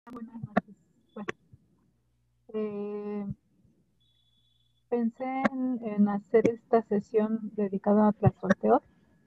Buenas noches. Bueno, eh, pensé en hacer esta sesión dedicada a Tlazolteotl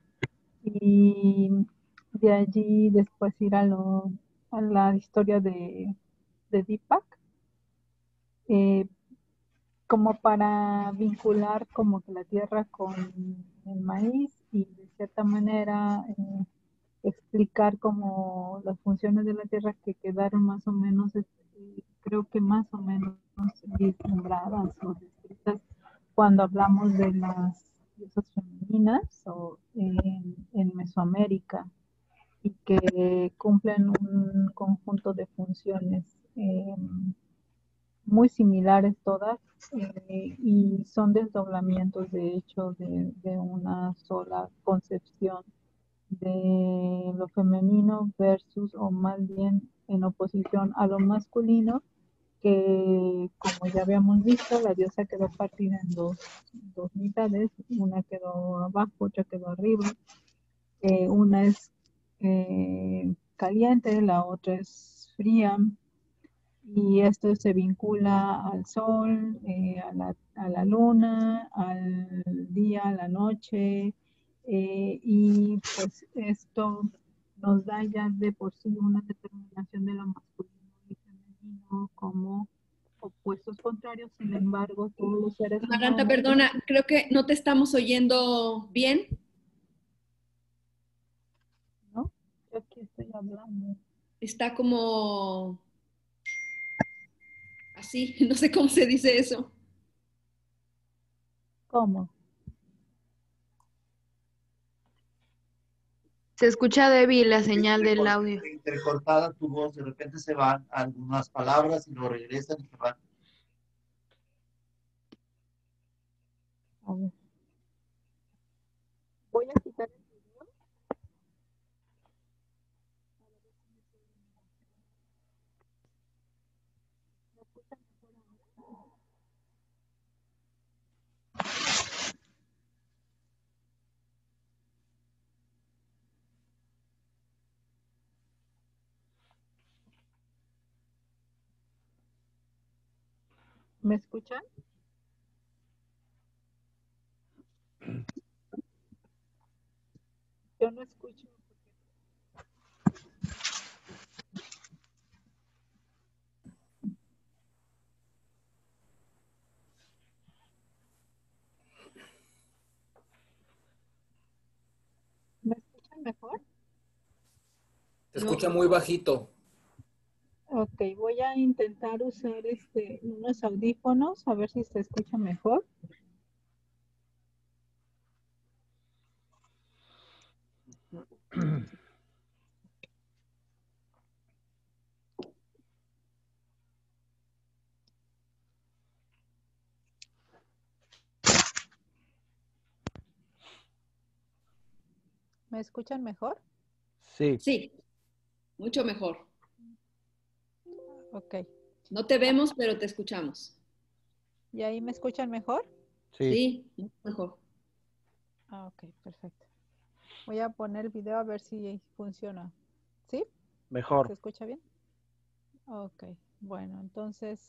y de allí después ir a la historia de Deepak, eh, como para vincular como que la tierra con el maíz y de cierta manera explicar como las funciones de la tierra que quedaron más o menos, creo que más o menos vislumbradas o descritas cuando hablamos de las diosas femeninas o en Mesoamérica y que cumplen un conjunto de funciones muy similares todas, y son desdoblamientos de hecho de una sola concepción de lo femenino versus o más bien en oposición a lo masculino, que como ya habíamos visto, la diosa quedó partida en dos mitades, una quedó abajo, otra quedó arriba, una es caliente, la otra es fría, y esto se vincula al sol, a la luna, al día, a la noche, y pues esto nos da ya de por sí una determinación de lo masculino y femenino como opuestos contrarios. Sin embargo, todos los seres Amaranta, humanos, perdona, creo que no te estamos oyendo bien. ¿no? Yo aquí estoy hablando. Está como así, no sé cómo se dice eso. ¿Cómo? Se escucha débil la señal del audio. Entrecortada tu voz, de repente se van algunas palabras y lo regresan y se van. A ver. Voy a quitar el video. ¿Me escuchan mejor ahora? ¿Me escuchan? Yo no escucho. ¿Me escuchan mejor? Se escucha muy bajito. Ok, voy a intentar usar unos audífonos a ver si se escucha mejor. ¿Me escuchan mejor? Sí. Sí, mucho mejor. Ok. No te vemos, pero te escuchamos. ¿Y ahí me escuchan mejor? Sí. Sí, mucho mejor. Ah, ok, perfecto. Voy a poner el video a ver si funciona. ¿Sí? Mejor. ¿Se escucha bien? Ok, bueno, entonces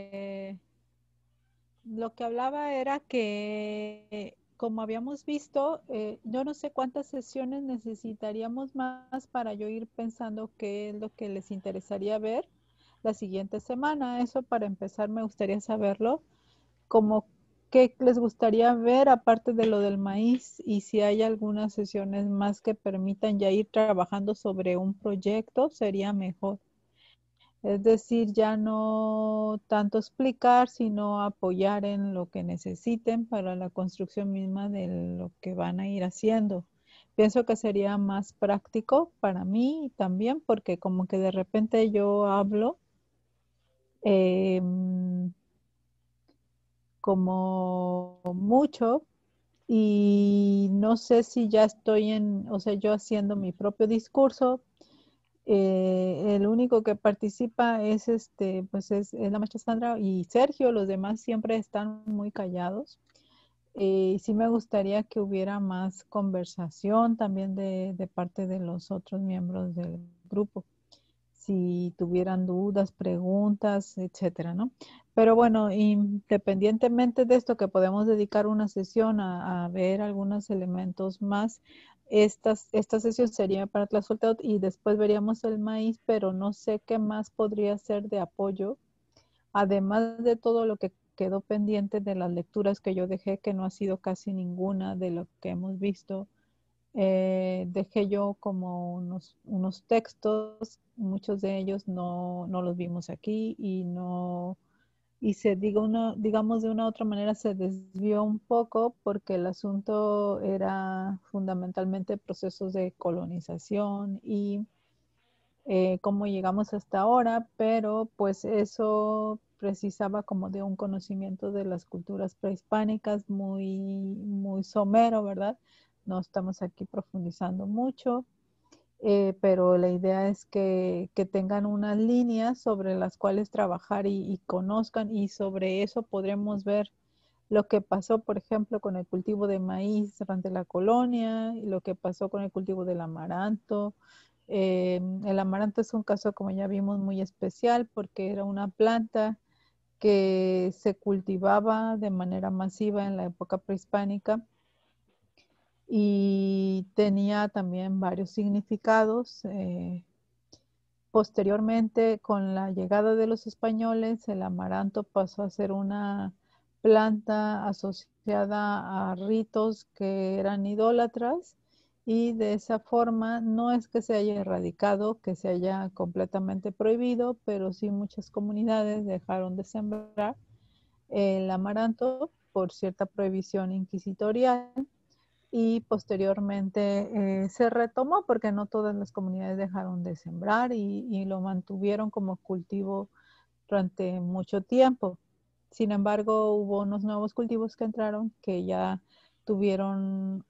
lo que hablaba era que, como habíamos visto, yo no sé cuántas sesiones necesitaríamos más para yo ir pensando qué es lo que les interesaría ver la siguiente semana. Eso para empezar me gustaría saberlo, como qué les gustaría ver aparte de lo del maíz y si hay algunas sesiones más que permitan ya ir trabajando sobre un proyecto, sería mejor. Es decir, ya no tanto explicar, sino apoyar en lo que necesiten para la construcción misma de lo que van a ir haciendo. Pienso que sería más práctico para mí también, porque como que de repente yo hablo eh, como mucho y no sé si ya estoy o sea, yo haciendo mi propio discurso. El único que participa es pues es la maestra Sandra y Sergio, los demás siempre están muy callados. Sí me gustaría que hubiera más conversación también de parte de los otros miembros del grupo. si tuvieran dudas, preguntas, etcétera, ¿no? Pero bueno, independientemente de esto, que podemos dedicar una sesión a ver algunos elementos más, esta sesión sería para Tlazolteotl y después veríamos el maíz, pero no sé qué más podría ser de apoyo, además de todo lo que quedó pendiente de las lecturas que yo dejé, que no ha sido casi ninguna de lo que hemos visto. Dejé yo como unos textos, muchos de ellos no los vimos aquí y no, y digamos de una u otra manera se desvió un poco porque el asunto era fundamentalmente procesos de colonización y cómo llegamos hasta ahora, pero pues eso precisaba como de un conocimiento de las culturas prehispánicas muy somero, ¿verdad? No estamos aquí profundizando mucho, pero la idea es que tengan unas líneas sobre las cuales trabajar y conozcan, y sobre eso podremos ver lo que pasó, por ejemplo, con el cultivo de maíz durante la colonia, y lo que pasó con el cultivo del amaranto. El amaranto es un caso, como ya vimos, muy especial porque era una planta que se cultivaba de manera masiva en la época prehispánica y tenía también varios significados. Posteriormente, con la llegada de los españoles, el amaranto pasó a ser una planta asociada a ritos que eran idólatras, y de esa forma no es que se haya erradicado, que se haya completamente prohibido, pero sí muchas comunidades dejaron de sembrar el amaranto por cierta prohibición inquisitorial, y posteriormente se retomó porque no todas las comunidades dejaron de sembrar y lo mantuvieron como cultivo durante mucho tiempo. Sin embargo, hubo unos nuevos cultivos que entraron que ya tuvieron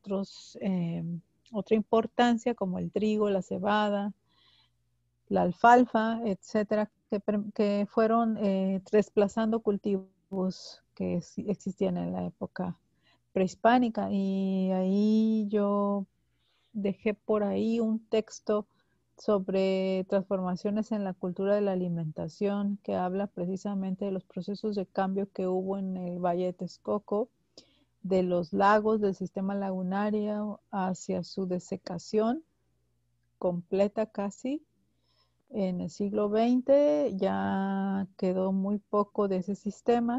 otra importancia, como el trigo, la cebada, la alfalfa, etcétera, que fueron desplazando cultivos que existían en la época prehispánica. Y ahí yo dejé por ahí un texto sobre transformaciones en la cultura de la alimentación, que habla precisamente de los procesos de cambio que hubo en el Valle de Texcoco, de los lagos del sistema lagunario hacia su desecación completa casi. En el siglo XX ya quedó muy poco de ese sistema,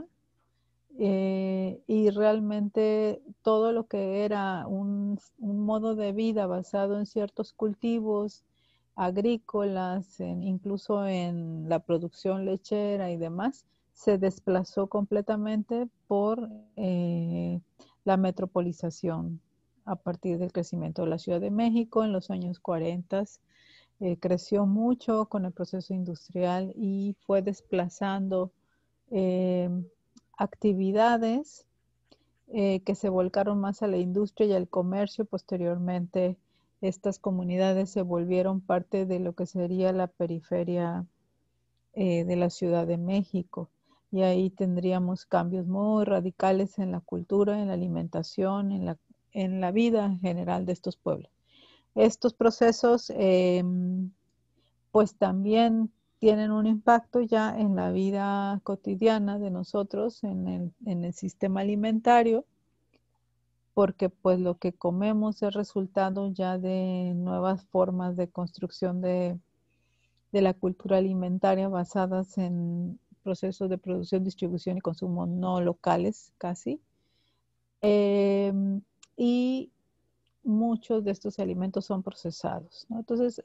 y realmente todo lo que era un modo de vida basado en ciertos cultivos agrícolas, incluso en la producción lechera y demás, se desplazó completamente por la metropolización a partir del crecimiento de la Ciudad de México en los años 40. Creció mucho con el proceso industrial y fue desplazando eh, actividades que se volcaron más a la industria y al comercio. Posteriormente, estas comunidades se volvieron parte de lo que sería la periferia de la Ciudad de México. Y ahí tendríamos cambios muy radicales en la cultura, en la alimentación, en la vida en general de estos pueblos. Estos procesos pues también tienen un impacto ya en la vida cotidiana de nosotros, en el sistema alimentario, porque pues lo que comemos es resultado ya de nuevas formas de construcción de la cultura alimentaria basadas en procesos de producción, distribución y consumo no locales casi. Y muchos de estos alimentos son procesados, ¿no? Entonces,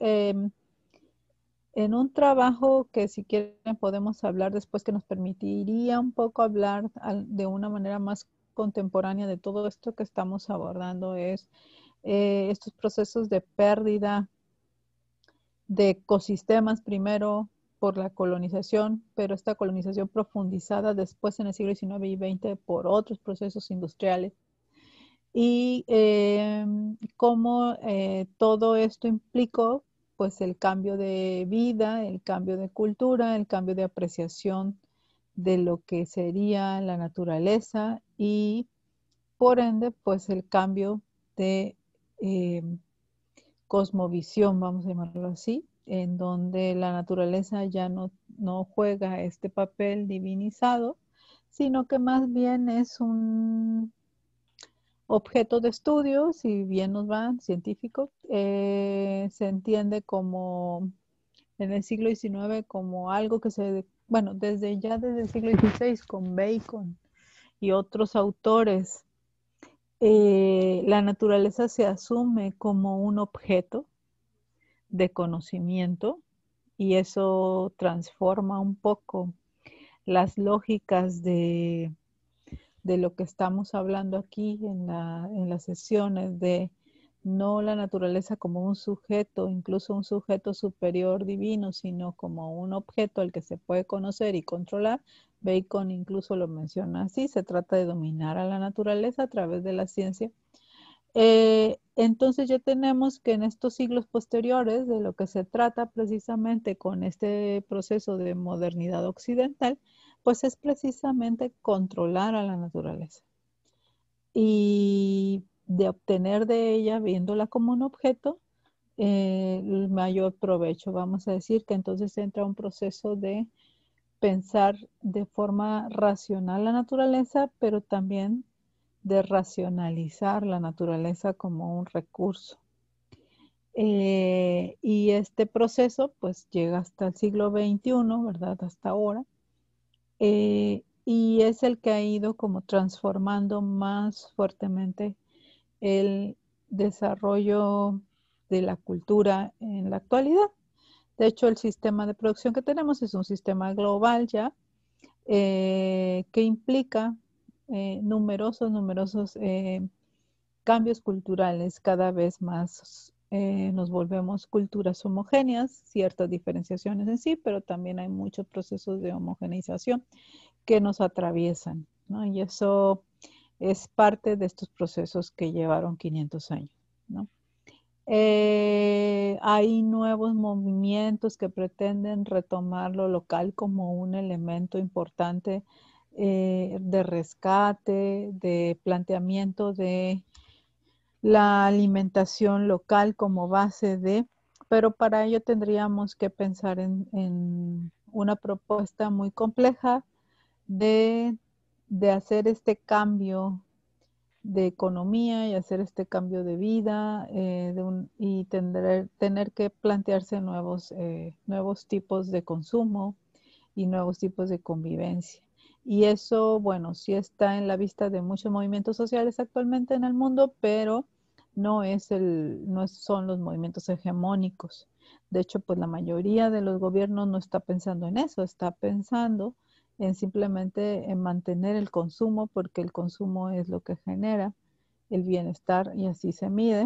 en un trabajo que si quieren podemos hablar después, que nos permitiría un poco hablar de una manera más contemporánea de todo esto que estamos abordando, es estos procesos de pérdida de ecosistemas primero por la colonización, pero esta colonización profundizada después en el siglo XIX y XX por otros procesos industriales, y cómo todo esto implicó pues el cambio de vida, el cambio de cultura, el cambio de apreciación de lo que sería la naturaleza, y por ende pues el cambio de cosmovisión, vamos a llamarlo así, en donde la naturaleza ya no juega este papel divinizado, sino que más bien es un objeto de estudio, si bien nos va, científico, se entiende como en el siglo XIX como algo que bueno, desde el siglo XVI con Bacon y otros autores, la naturaleza se asume como un objeto de conocimiento y eso transforma un poco las lógicas de lo que estamos hablando aquí en las sesiones de no la naturaleza como un sujeto, incluso un sujeto superior divino, sino como un objeto al que se puede conocer y controlar. Bacon incluso lo menciona así, se trata de dominar a la naturaleza a través de la ciencia. Entonces ya tenemos que en estos siglos posteriores de lo que se trata precisamente con este proceso de modernidad occidental, pues es precisamente controlar a la naturaleza y de obtener de ella, viéndola como un objeto, el mayor provecho. Vamos a decir que entonces entra un proceso de pensar de forma racional la naturaleza, pero también de racionalizar la naturaleza como un recurso. Y este proceso pues llega hasta el siglo XXI, ¿verdad? Hasta ahora. Y es el que ha ido como transformando más fuertemente el desarrollo de la cultura en la actualidad. De hecho, el sistema de producción que tenemos es un sistema global ya, que implica numerosos cambios culturales. Cada vez más nos volvemos culturas homogéneas, ciertas diferenciaciones en sí, pero también hay muchos procesos de homogeneización que nos atraviesan, ¿no? Y eso es parte de estos procesos que llevaron 500 años, ¿no? Hay nuevos movimientos que pretenden retomar lo local como un elemento importante de rescate, de planteamiento de la alimentación local como base de, pero para ello tendríamos que pensar en una propuesta muy compleja de, de hacer este cambio de economía y hacer este cambio de vida y tener que plantearse nuevos tipos de consumo y nuevos tipos de convivencia. Y eso, bueno, sí está en la vista de muchos movimientos sociales actualmente en el mundo, pero no son los movimientos hegemónicos. De hecho, pues la mayoría de los gobiernos no está pensando en eso, está pensando en simplemente en mantener el consumo, porque el consumo es lo que genera el bienestar y así se mide.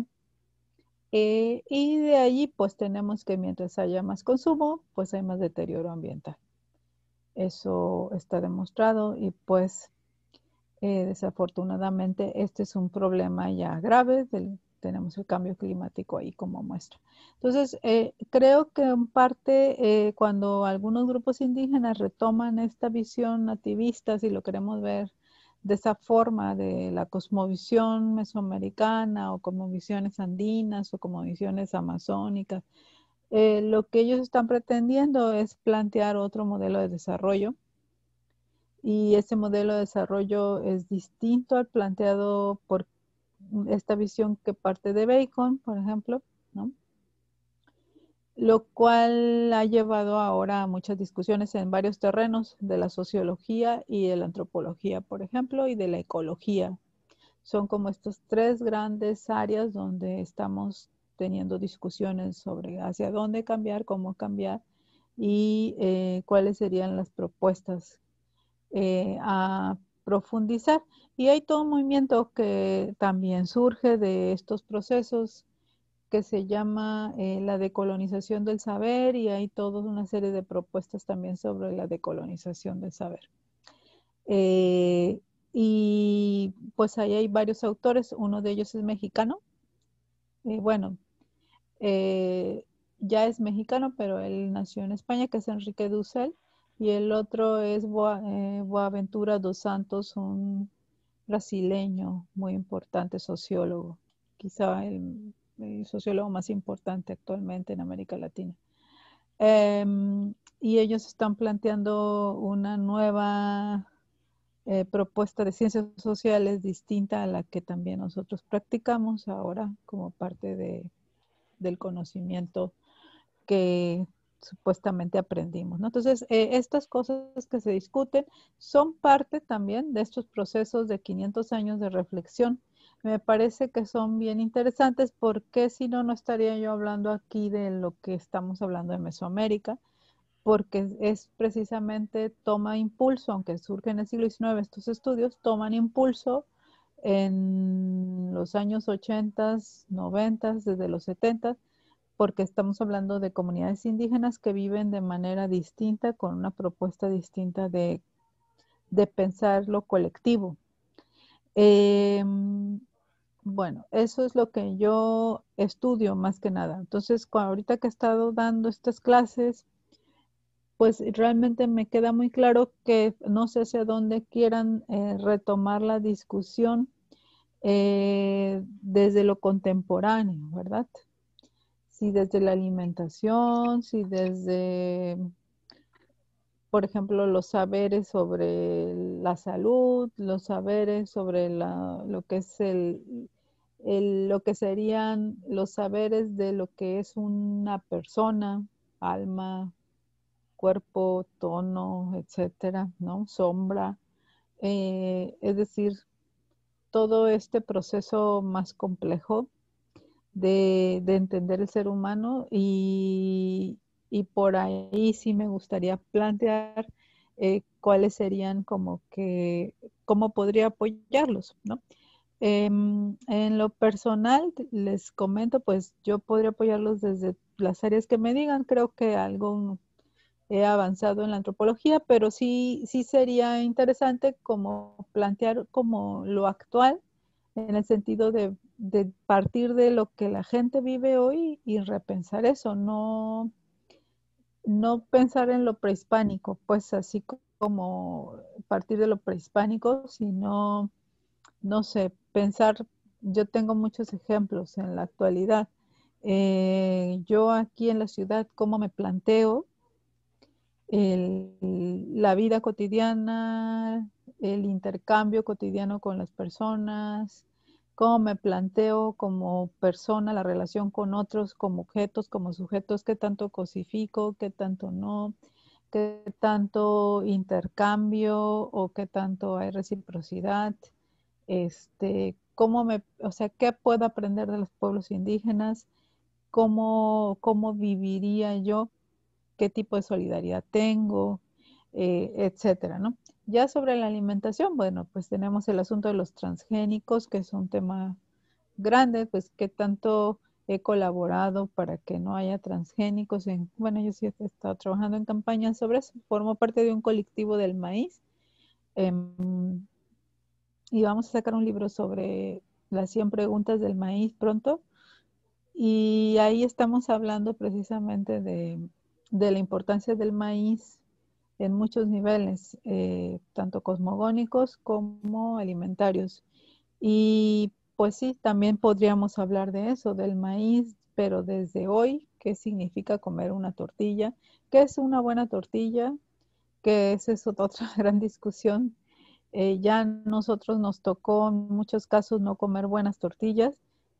Y de allí, pues tenemos que mientras haya más consumo, pues hay más deterioro ambiental. Eso está demostrado y pues desafortunadamente este es un problema ya grave. Tenemos el cambio climático ahí como muestra. Entonces, creo que en parte cuando algunos grupos indígenas retoman esta visión nativista, si lo queremos ver de esa forma, de la cosmovisión mesoamericana o como visiones andinas o como visiones amazónicas, lo que ellos están pretendiendo es plantear otro modelo de desarrollo y ese modelo de desarrollo es distinto al planteado por esta visión que parte de Bacon, por ejemplo, ¿no? Lo cual ha llevado ahora a muchas discusiones en varios terrenos de la sociología y de la antropología, por ejemplo, y de la ecología. Son como estas tres grandes áreas donde estamos teniendo discusiones sobre hacia dónde cambiar, cómo cambiar y cuáles serían las propuestas a profundizar. Y hay todo un movimiento que también surge de estos procesos que se llama la decolonización del saber y hay toda una serie de propuestas también sobre la decolonización del saber. Y pues ahí hay varios autores, uno de ellos es mexicano, bueno, ya es mexicano, pero él nació en España, que es Enrique Dussel, y el otro es Boaventura dos Santos, un brasileño muy importante sociólogo, quizá el sociólogo más importante actualmente en América Latina. Y ellos están planteando una nueva propuesta de ciencias sociales distinta a la que también nosotros practicamos ahora como parte del conocimiento que supuestamente aprendimos, ¿no? Entonces, estas cosas que se discuten son parte también de estos procesos de 500 años de reflexión. Me parece que son bien interesantes porque si no, no estaría yo hablando aquí de lo que estamos hablando de Mesoamérica, porque es precisamente toma impulso, aunque surge en el siglo XIX, estos estudios toman impulso en los años 80, 90, desde los 70, porque estamos hablando de comunidades indígenas que viven de manera distinta, con una propuesta distinta de pensar lo colectivo. Bueno, eso es lo que yo estudio más que nada. Entonces, ahorita que he estado dando estas clases, pues realmente me queda muy claro que no sé hacia dónde quieran retomar la discusión desde lo contemporáneo, ¿verdad? Si desde la alimentación, si desde, por ejemplo, los saberes sobre la salud, los saberes sobre lo que es lo que serían los saberes de lo que es una persona, alma, cuerpo, tono, etcétera, ¿no? Sombra. Es decir, todo este proceso más complejo de entender el ser humano y por ahí sí me gustaría plantear cuáles serían como que, cómo podría apoyarlos, ¿no? En lo personal, les comento, pues yo podría apoyarlos desde las áreas que me digan. Creo que algo he avanzado en la antropología, pero sí sería interesante como plantear como lo actual en el sentido de partir de lo que la gente vive hoy y repensar eso, no pensar en lo prehispánico, pues así como partir de lo prehispánico, sino, no sé, pensar, yo tengo muchos ejemplos en la actualidad. Yo aquí en la ciudad, cómo me planteo la vida cotidiana, el intercambio cotidiano con las personas, cómo me planteo como persona la relación con otros, como objetos, como sujetos, qué tanto cosifico, qué tanto no, qué tanto intercambio o qué tanto hay reciprocidad, o sea, qué puedo aprender de los pueblos indígenas, cómo viviría yo, qué tipo de solidaridad tengo, etcétera, ¿no? Ya sobre la alimentación, bueno, pues tenemos el asunto de los transgénicos, que es un tema grande, pues qué tanto he colaborado para que no haya transgénicos. Bueno, yo sí he estado trabajando en campañas sobre eso, formo parte de un colectivo del maíz y vamos a sacar un libro sobre las 100 preguntas del maíz pronto. Y ahí estamos hablando precisamente de la importancia del maíz en muchos niveles, tanto cosmogónicos como alimentarios. Y pues sí, también podríamos hablar de eso, del maíz, pero desde hoy, ¿qué significa comer una tortilla? ¿Qué es una buena tortilla? Que esa es otra gran discusión. Ya nosotros nos tocó en muchos casos no comer buenas tortillas,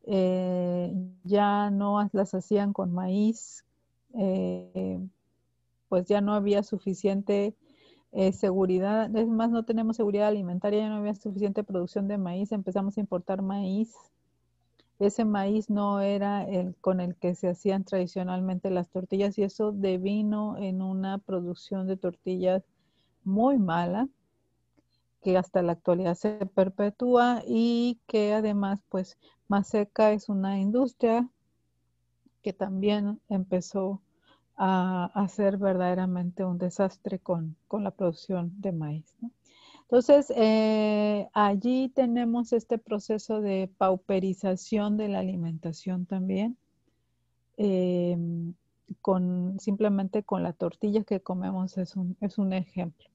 ya no las hacían con maíz, eh, pues ya no había suficiente seguridad, es más, no tenemos seguridad alimentaria, ya no había suficiente producción de maíz, empezamos a importar maíz. Ese maíz no era el con el que se hacían tradicionalmente las tortillas y eso devino en una producción de tortillas muy mala que hasta la actualidad se perpetúa y que además pues Maseca es una industria que también empezó a hacer verdaderamente un desastre con la producción de maíz, ¿no? Entonces, allí tenemos este proceso de pauperización de la alimentación también, eh, simplemente con la tortilla que comemos es un ejemplo.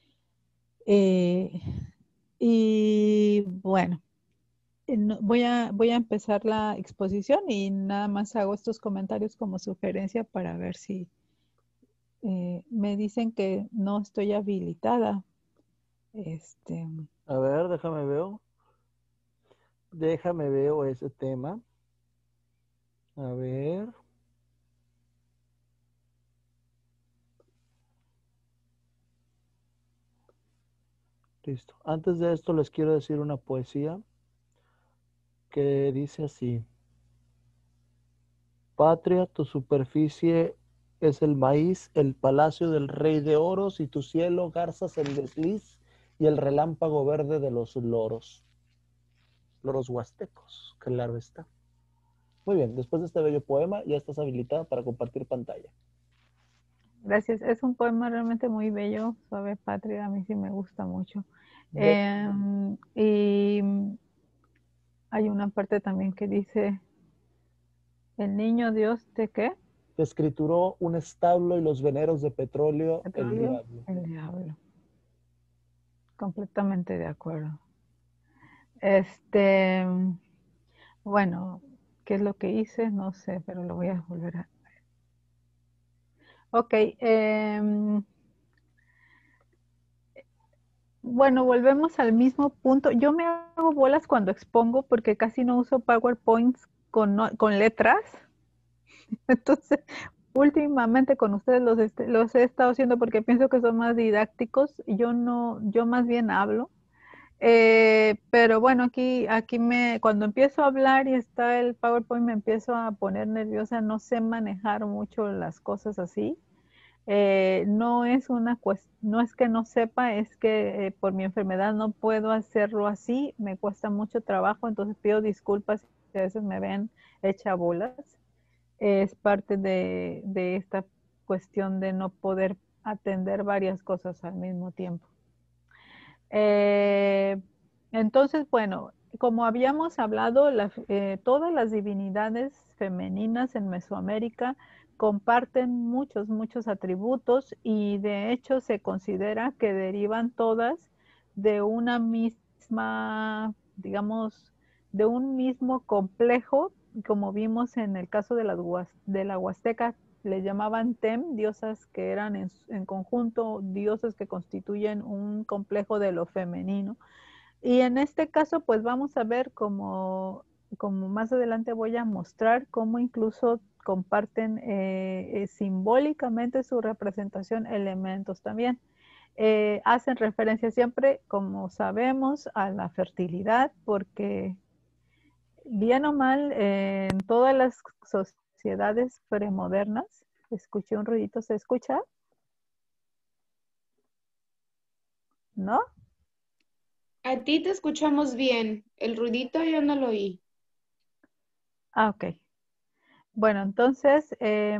Y bueno, voy a empezar la exposición y nada más hago estos comentarios como sugerencia para ver si Me dicen que no estoy habilitada. A ver, déjame veo. Déjame veo ese tema. A ver. Listo. Antes de esto les quiero decir una poesía que dice así. Patria, tu superficie es el maíz, el palacio del rey de oros y tu cielo garzas en desliz y el relámpago verde de los loros. Loros huastecos, claro está. Muy bien, después de este bello poema ya estás habilitada para compartir pantalla. Gracias. Es un poema realmente muy bello, Suave Patria. A mí sí me gusta mucho. Y hay una parte también que dice, el niño Dios te qué? Te escrituró un establo y los veneros de petróleo, el Petróleo, diablo. el diablo. Completamente de acuerdo. Bueno, ¿qué es lo que hice? No sé, pero lo voy a volver a... Ok. Bueno, volvemos al mismo punto. Yo me hago bolas cuando expongo porque casi no uso PowerPoints con letras. Entonces, últimamente con ustedes los he estado haciendo porque pienso que son más didácticos. Yo no, yo más bien hablo. Pero bueno, cuando empiezo a hablar y está el PowerPoint me empiezo a poner nerviosa. No sé manejar mucho las cosas así. No es no es que no sepa, es que por mi enfermedad no puedo hacerlo así, me cuesta mucho trabajo, entonces pido disculpas si a veces me ven hecha bolas. Es parte de esta cuestión de no poder atender varias cosas al mismo tiempo. Entonces, bueno, como habíamos hablado, todas las divinidades femeninas en Mesoamérica comparten muchos atributos y de hecho se considera que derivan todas de una misma, digamos, de un mismo complejo, como vimos en el caso de la Huasteca, le llamaban Tem, diosas que eran en conjunto, diosas que constituyen un complejo de lo femenino. Y en este caso, pues vamos a ver como más adelante voy a mostrar cómo incluso comparten simbólicamente su representación elementos también. Hacen referencia siempre, como sabemos, a la fertilidad, porque bien o mal, en todas las sociedades premodernas, escuché un ruidito, ¿se escucha? ¿No? A ti te escuchamos bien. El ruidito yo no lo oí. Ah, ok. Bueno, entonces,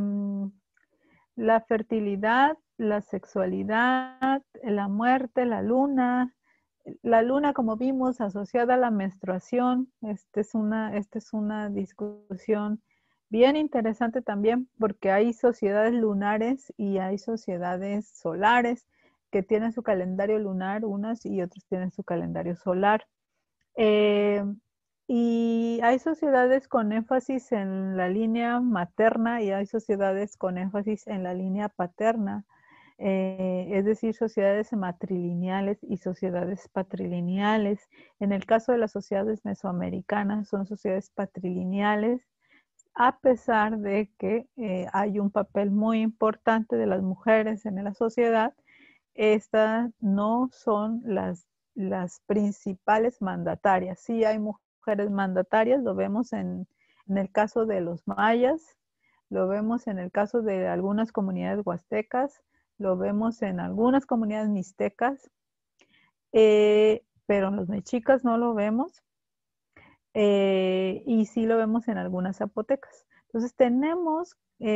la fertilidad, la sexualidad, la muerte, la luna, como vimos, asociada a la menstruación. Esta es una discusión bien interesante también porque hay sociedades lunares y hay sociedades solares que tienen su calendario lunar unas y otras tienen su calendario solar. Eh, y hay sociedades con énfasis en la línea materna y hay sociedades con énfasis en la línea paterna, es decir, sociedades matrilineales y sociedades patrilineales. En el caso de las sociedades mesoamericanas, son sociedades patrilineales, a pesar de que hay un papel muy importante de las mujeres en la sociedad. Estas no son las principales mandatarias. Sí hay mujeres mandatarias, lo vemos en el caso de los mayas, lo vemos en el caso de algunas comunidades huastecas, lo vemos en algunas comunidades mixtecas, pero en los mexicas no lo vemos, y sí lo vemos en algunas zapotecas. Entonces tenemos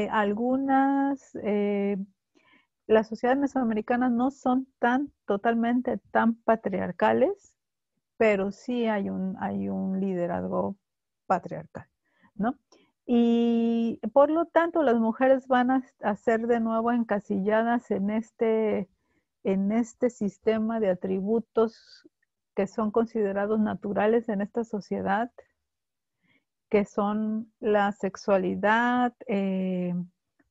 las sociedades mesoamericanas no son totalmente tan patriarcales, pero sí hay un liderazgo patriarcal, ¿no? Y por lo tanto, las mujeres van a ser de nuevo encasilladas en este sistema de atributos que son considerados naturales en esta sociedad, que son la sexualidad,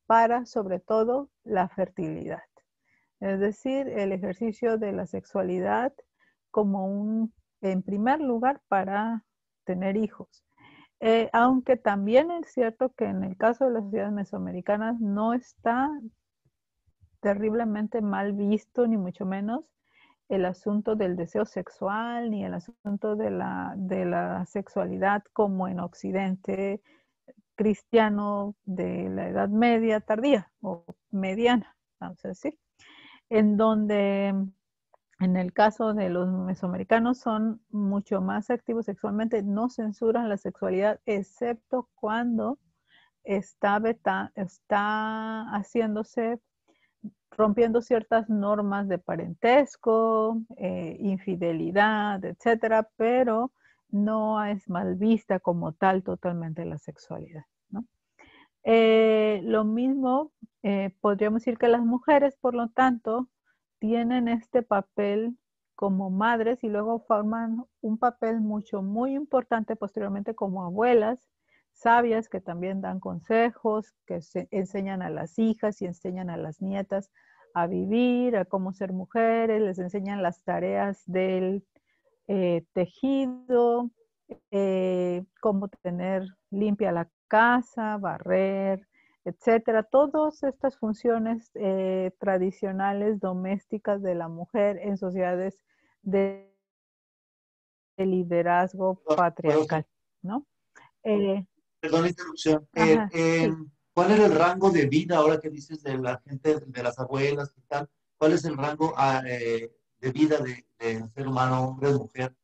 para, sobre todo, la fertilidad. Es decir, el ejercicio de la sexualidad como en primer lugar, para tener hijos. Aunque también es cierto que en el caso de las sociedades mesoamericanas no está terriblemente mal visto, ni mucho menos, el asunto del deseo sexual, ni el asunto de la sexualidad como en Occidente cristiano de la Edad Media tardía o mediana, vamos a decir, en donde en el caso de los mesoamericanos son mucho más activos sexualmente, no censuran la sexualidad, excepto cuando está haciéndose, rompiendo ciertas normas de parentesco, infidelidad, etcétera, pero no es mal vista como tal totalmente la sexualidad, ¿no? Lo mismo, podríamos decir que las mujeres, por lo tanto, tienen este papel como madres y luego forman un papel muy importante posteriormente como abuelas, sabias que también dan consejos, que enseñan a las hijas y enseñan a las nietas a vivir, a cómo ser mujeres, les enseñan las tareas del tejido, cómo tener limpia la casa, barrer, etcétera. Todas estas funciones tradicionales domésticas de la mujer en sociedades de liderazgo patriarcal, ¿no? Perdón la interrupción. Ajá, sí. ¿Cuál era el rango de vida ahora que dices de la gente, de las abuelas y tal? ¿Cuál es el rango de vida del ser humano, hombre o mujer?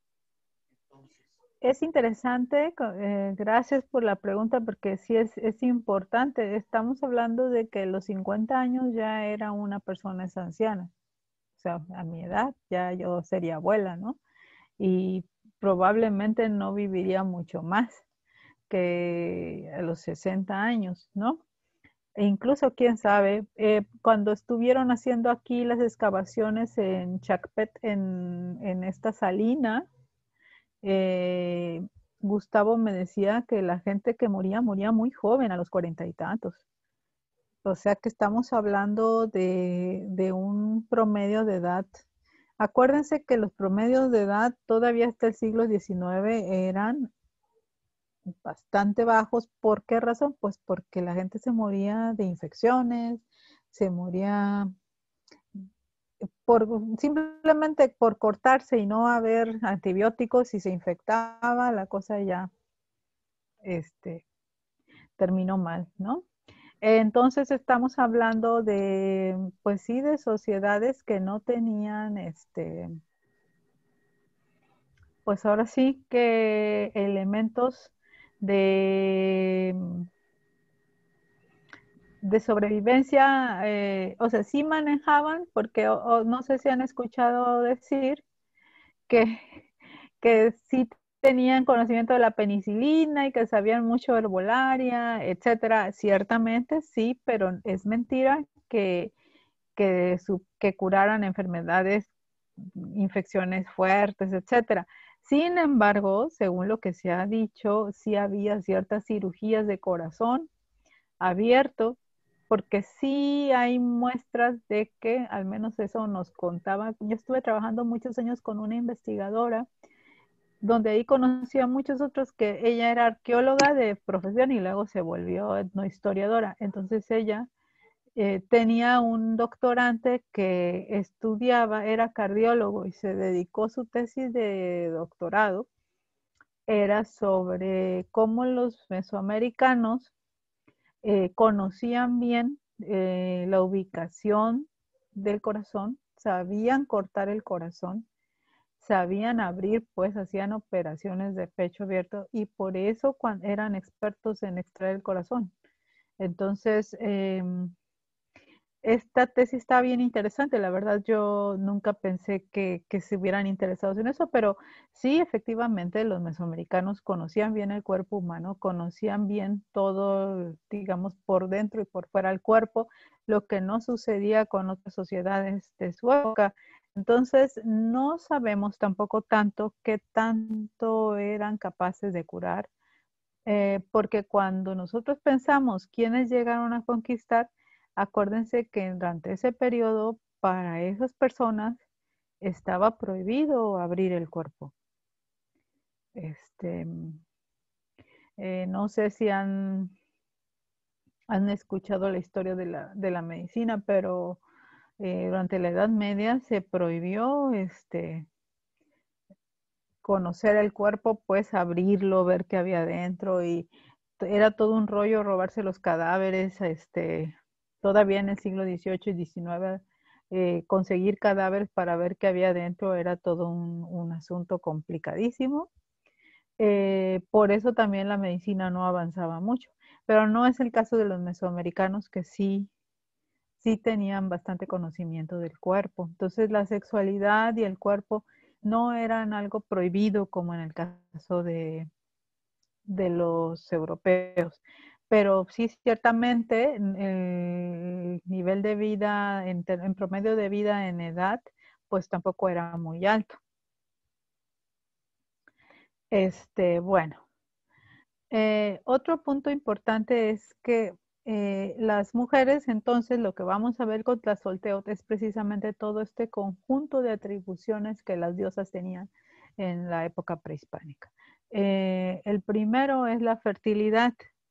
Es interesante, gracias por la pregunta, porque sí es importante. Estamos hablando de que a los 50 años ya era una persona es anciana. O sea, a mi edad ya yo sería abuela, ¿no? Y probablemente no viviría mucho más que a los 60 años, ¿no? E incluso, quién sabe, cuando estuvieron haciendo aquí las excavaciones en Chacpet, en esta salina, Gustavo me decía que la gente que moría muy joven, a los 40 y tantos. O sea que estamos hablando de un promedio de edad. Acuérdense que los promedios de edad todavía hasta el siglo XIX eran bastante bajos. ¿Por qué razón? Pues porque la gente se moría de infecciones, se moría simplemente por cortarse y no haber antibióticos y se infectaba, la cosa ya terminó mal, ¿no? Entonces estamos hablando de, pues sí, de sociedades que no tenían, pues ahora sí que elementos de, de sobrevivencia, o sea, sí manejaban, porque no sé si han escuchado decir que, que sí tenían conocimiento de la penicilina y que sabían mucho de herbolaria, etcétera. Ciertamente sí, pero es mentira que curaran enfermedades, infecciones fuertes, etcétera. Sin embargo, según lo que se ha dicho, sí había ciertas cirugías de corazón abierto, porque sí hay muestras de que, al menos eso nos contaba. Yo estuve trabajando muchos años con una investigadora, donde ahí conocí a muchos otros, que ella era arqueóloga de profesión y luego se volvió etnohistoriadora. Entonces ella tenía un doctorante que estudiaba, era cardiólogo y se dedicó, su tesis de doctorado era sobre cómo los mesoamericanos conocían bien la ubicación del corazón, sabían cortar el corazón, sabían abrir, pues hacían operaciones de pecho abierto y por eso eran expertos en extraer el corazón. Entonces, esta tesis está bien interesante. La verdad, yo nunca pensé que se hubieran interesado en eso, pero sí, efectivamente, los mesoamericanos conocían bien el cuerpo humano, conocían bien todo, digamos, por dentro y por fuera del cuerpo, lo que no sucedía con otras sociedades de su época. Entonces, no sabemos tampoco tanto qué tanto eran capaces de curar Porque cuando nosotros pensamos quiénes llegaron a conquistar, acuérdense que durante ese periodo para esas personas estaba prohibido abrir el cuerpo. No sé si han escuchado la historia de la medicina, pero durante la Edad Media se prohibió conocer el cuerpo, pues abrirlo, ver qué había dentro, y era todo un rollo robarse los cadáveres, todavía en el siglo XVIII y XIX, conseguir cadáveres para ver qué había dentro era todo un asunto complicadísimo. Por eso también la medicina no avanzaba mucho, pero no es el caso de los mesoamericanos, que sí tenían bastante conocimiento del cuerpo. Entonces la sexualidad y el cuerpo no eran algo prohibido como en el caso de los europeos. Pero sí, ciertamente, el nivel de vida, en promedio de vida en edad, pues tampoco era muy alto. Bueno. Otro punto importante es que las mujeres, entonces, lo que vamos a ver con Tlazolteotl es precisamente todo este conjunto de atribuciones que las diosas tenían en la época prehispánica. El primero es la fertilidad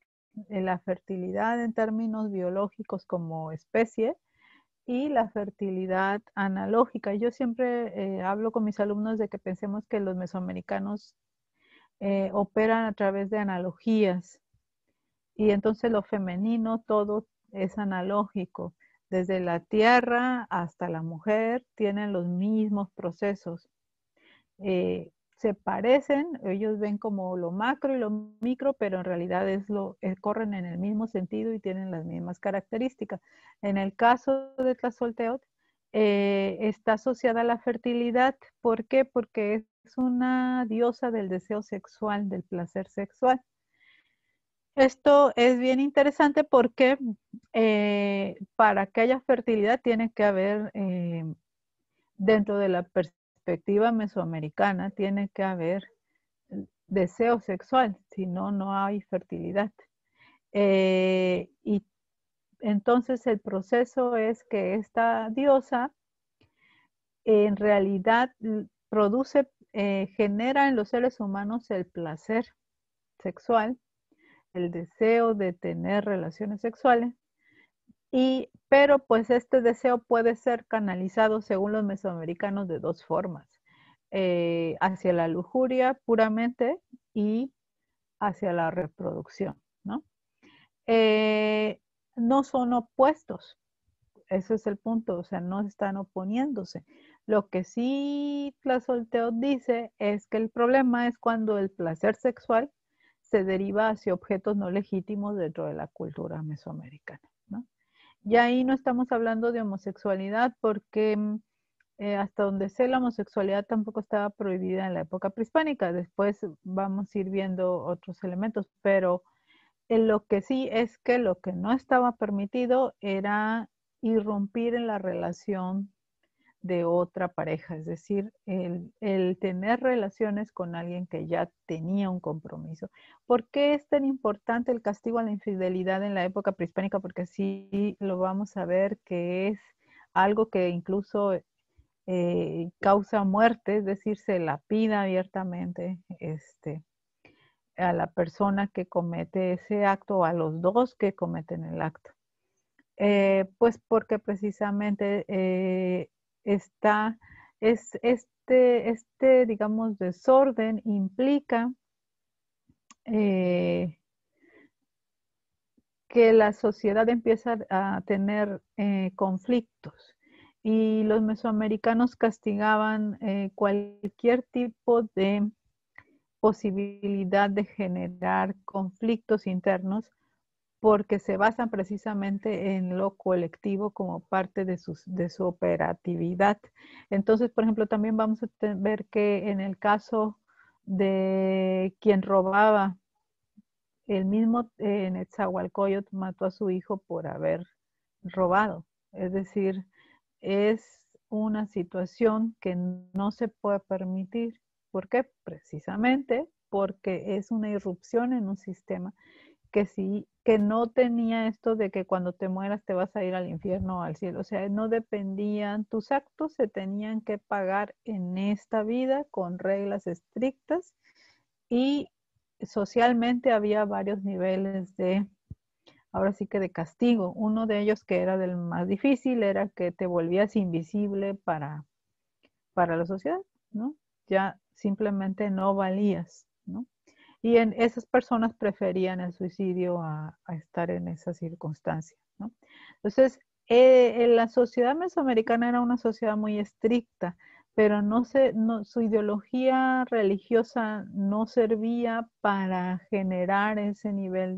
en términos biológicos como especie, y la fertilidad analógica. Yo siempre hablo con mis alumnos de que pensemos que los mesoamericanos operan a través de analogías, y entonces lo femenino todo es analógico. Desde la tierra hasta la mujer tienen los mismos procesos. Se parecen, ellos ven como lo macro y lo micro, pero en realidad corren en el mismo sentido y tienen las mismas características. En el caso de Tlazolteotl, está asociada a la fertilidad. ¿Por qué? Porque es una diosa del deseo sexual, del placer sexual. Esto es bien interesante porque para que haya fertilidad tiene que haber, dentro de la perspectiva mesoamericana, tiene que haber deseo sexual, si no, no hay fertilidad. Y entonces el proceso es que esta diosa en realidad produce, genera en los seres humanos el placer sexual, el deseo de tener relaciones sexuales, pero pues este deseo puede ser canalizado, según los mesoamericanos, de dos formas: hacia la lujuria puramente y hacia la reproducción, ¿no? No son opuestos, ese es el punto, o sea, no están oponiéndose. Lo que sí Tlazolteotl dice es que el problema es cuando el placer sexual se deriva hacia objetos no legítimos dentro de la cultura mesoamericana, ¿no? Y ahí no estamos hablando de homosexualidad porque hasta donde sé la homosexualidad tampoco estaba prohibida en la época prehispánica. Después vamos a ir viendo otros elementos, pero lo que sí es que lo que no estaba permitido era irrumpir en la relación de otra pareja, es decir, el tener relaciones con alguien que ya tenía un compromiso. ¿Por qué es tan importante el castigo a la infidelidad en la época prehispánica? Porque sí lo vamos a ver que es algo que incluso causa muerte, es decir, se lapida abiertamente a la persona que comete ese acto, o a los dos que cometen el acto. Pues porque precisamente digamos, desorden implica que la sociedad empieza a tener conflictos, y los mesoamericanos castigaban cualquier tipo de posibilidad de generar conflictos internos, porque se basan precisamente en lo colectivo como parte de su operatividad. Entonces, por ejemplo, también vamos a ver que en el caso de quien robaba, el mismo Netzahualcóyotl mató a su hijo por haber robado. Es decir, es una situación que no se puede permitir. ¿Por qué? Precisamente porque es una irrupción en un sistema que sí, que no tenía esto de que cuando te mueras te vas a ir al infierno o al cielo. O sea, no dependían, tus actos se tenían que pagar en esta vida con reglas estrictas y socialmente había varios niveles de, ahora sí que de castigo. Uno de ellos, que era del más difícil, era que te volvías invisible para la sociedad, ¿no? Ya simplemente no valías, ¿no? Y esas personas preferían el suicidio a estar en esa circunstancia, ¿no? Entonces, la sociedad mesoamericana era una sociedad muy estricta, pero su ideología religiosa no servía para generar ese nivel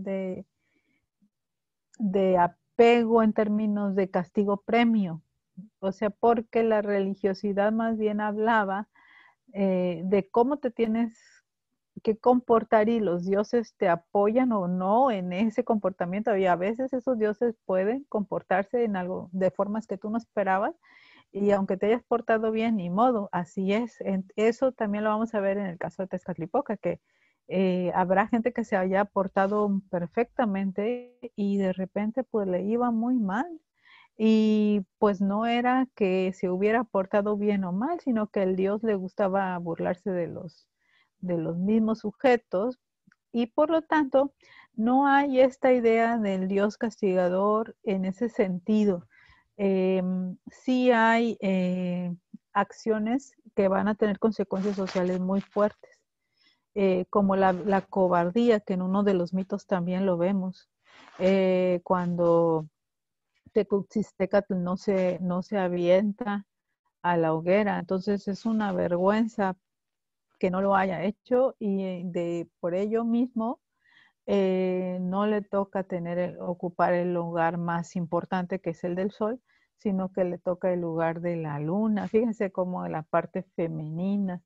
de apego en términos de castigo-premio. O sea, porque la religiosidad más bien hablaba de cómo te tienes que comportar y los dioses te apoyan o no en ese comportamiento. Y a veces esos dioses pueden comportarse en algo de formas que tú no esperabas y aunque te hayas portado bien, ni modo, así es. Eso también lo vamos a ver en el caso de Tezcatlipoca, que habrá gente que se haya portado perfectamente y de repente pues le iba muy mal. Y pues no era que se hubiera portado bien o mal, sino que el dios le gustaba burlarse de los mismos sujetos y por lo tanto no hay esta idea del dios castigador en ese sentido. Sí hay acciones que van a tener consecuencias sociales muy fuertes, como la cobardía, que en uno de los mitos también lo vemos. Cuando Tecutzistecatl no se avienta a la hoguera, entonces es una vergüenza que no lo haya hecho y por ello mismo no le toca ocupar el lugar más importante que es el del sol, sino que le toca el lugar de la luna. Fíjense cómo la parte femenina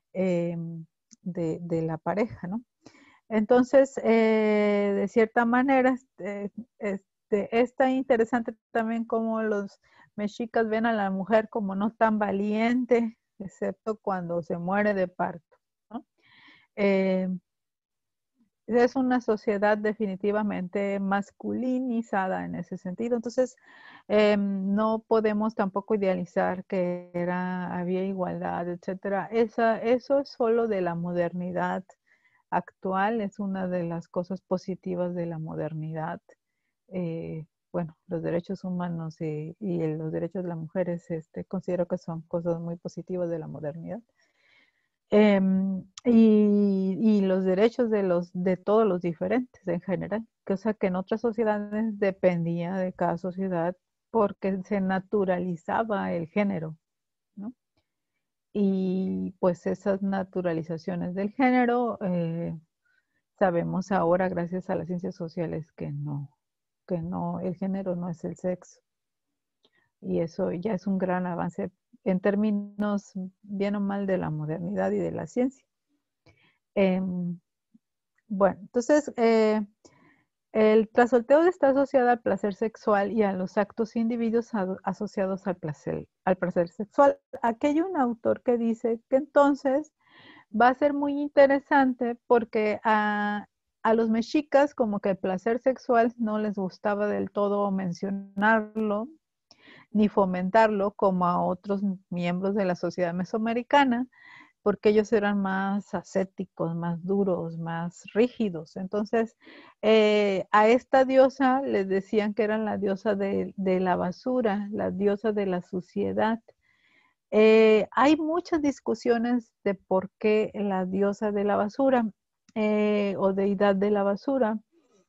de la pareja, ¿no? Entonces, de cierta manera, está interesante también cómo los mexicas ven a la mujer como no tan valiente, excepto cuando se muere de parto, ¿no? Es una sociedad definitivamente masculinizada en ese sentido. Entonces, no podemos tampoco idealizar que había igualdad, etcétera. Eso es solo de la modernidad actual, es una de las cosas positivas de la modernidad. Bueno, los derechos humanos y los derechos de las mujeres, considero que son cosas muy positivas de la modernidad. Y los derechos de todos los diferentes en general, cosa que en otras sociedades dependía de cada sociedad porque se naturalizaba el género, ¿no? Y pues esas naturalizaciones del género, sabemos ahora gracias a las ciencias sociales que no, el género no es el sexo. Y eso ya es un gran avance en términos bien o mal de la modernidad y de la ciencia. Bueno, entonces el trasolteo está asociado al placer sexual y a los actos individuos asociados al placer sexual. Aquí hay un autor que dice que entonces va a ser muy interesante porque a los mexicas como que el placer sexual no les gustaba del todo mencionarlo ni fomentarlo como a otros miembros de la sociedad mesoamericana, porque ellos eran más ascéticos, más duros, más rígidos. Entonces, a esta diosa les decían que era la diosa de la basura, la diosa de la suciedad. Hay muchas discusiones de por qué la diosa de la basura o deidad de la basura.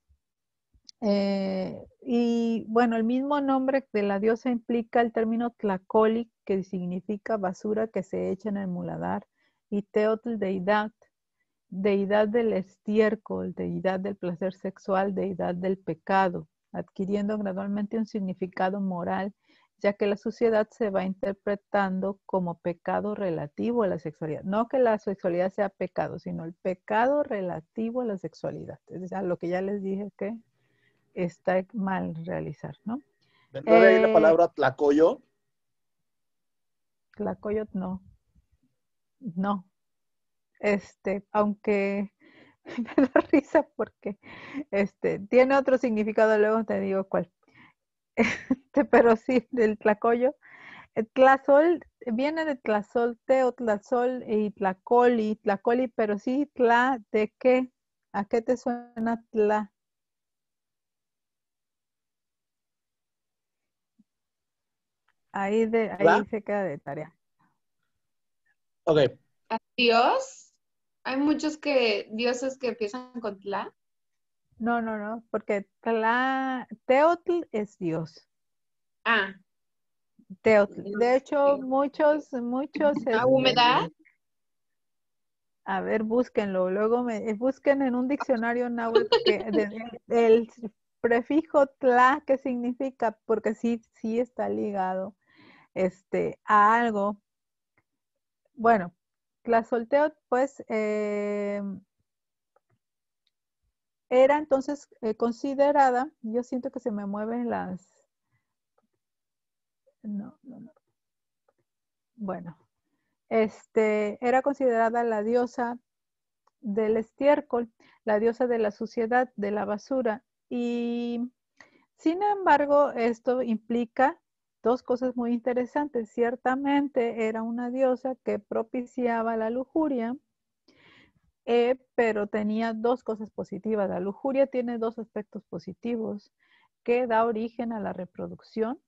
Y bueno, el mismo nombre de la diosa implica el término tlacoli, que significa basura que se echa en el muladar, y teotl, deidad, deidad del estiércol, deidad del placer sexual, deidad del pecado, adquiriendo gradualmente un significado moral, ya que la suciedad se va interpretando como pecado relativo a la sexualidad. No que la sexualidad sea pecado, sino el pecado relativo a la sexualidad. Es decir, a lo que ya les dije que está mal realizar, ¿no? ¿Vendrá de ahí la palabra tlacoyo? Tlacoyot no. No. aunque me da risa porque tiene otro significado, luego te digo cuál. Pero sí, del tlacoyo. Tlazol viene de tlazolteo, tlazol y tlacoli, pero sí, tla, ¿de qué? ¿A qué te suena tla? Ahí ¿Va? se queda de tarea. Ok. ¿A Dios? Hay muchos dioses que empiezan con Tla. No, porque Teotl es Dios. Ah, Teotl. De hecho, muchos, ¿a humedad? a ver, búsquenlo. Luego busquen en un diccionario náhuatl el prefijo tla, ¿qué significa? Porque sí está ligado a algo. Bueno, Tlazolteotl, pues, era entonces considerada, yo siento que se me mueven no. Bueno, era considerada la diosa del estiércol, la diosa de la suciedad, de la basura. Y sin embargo, esto implica dos cosas muy interesantes. Ciertamente era una diosa que propiciaba la lujuria, pero tenía dos cosas positivas. La lujuria tiene dos aspectos positivos, que da origen a la reproducción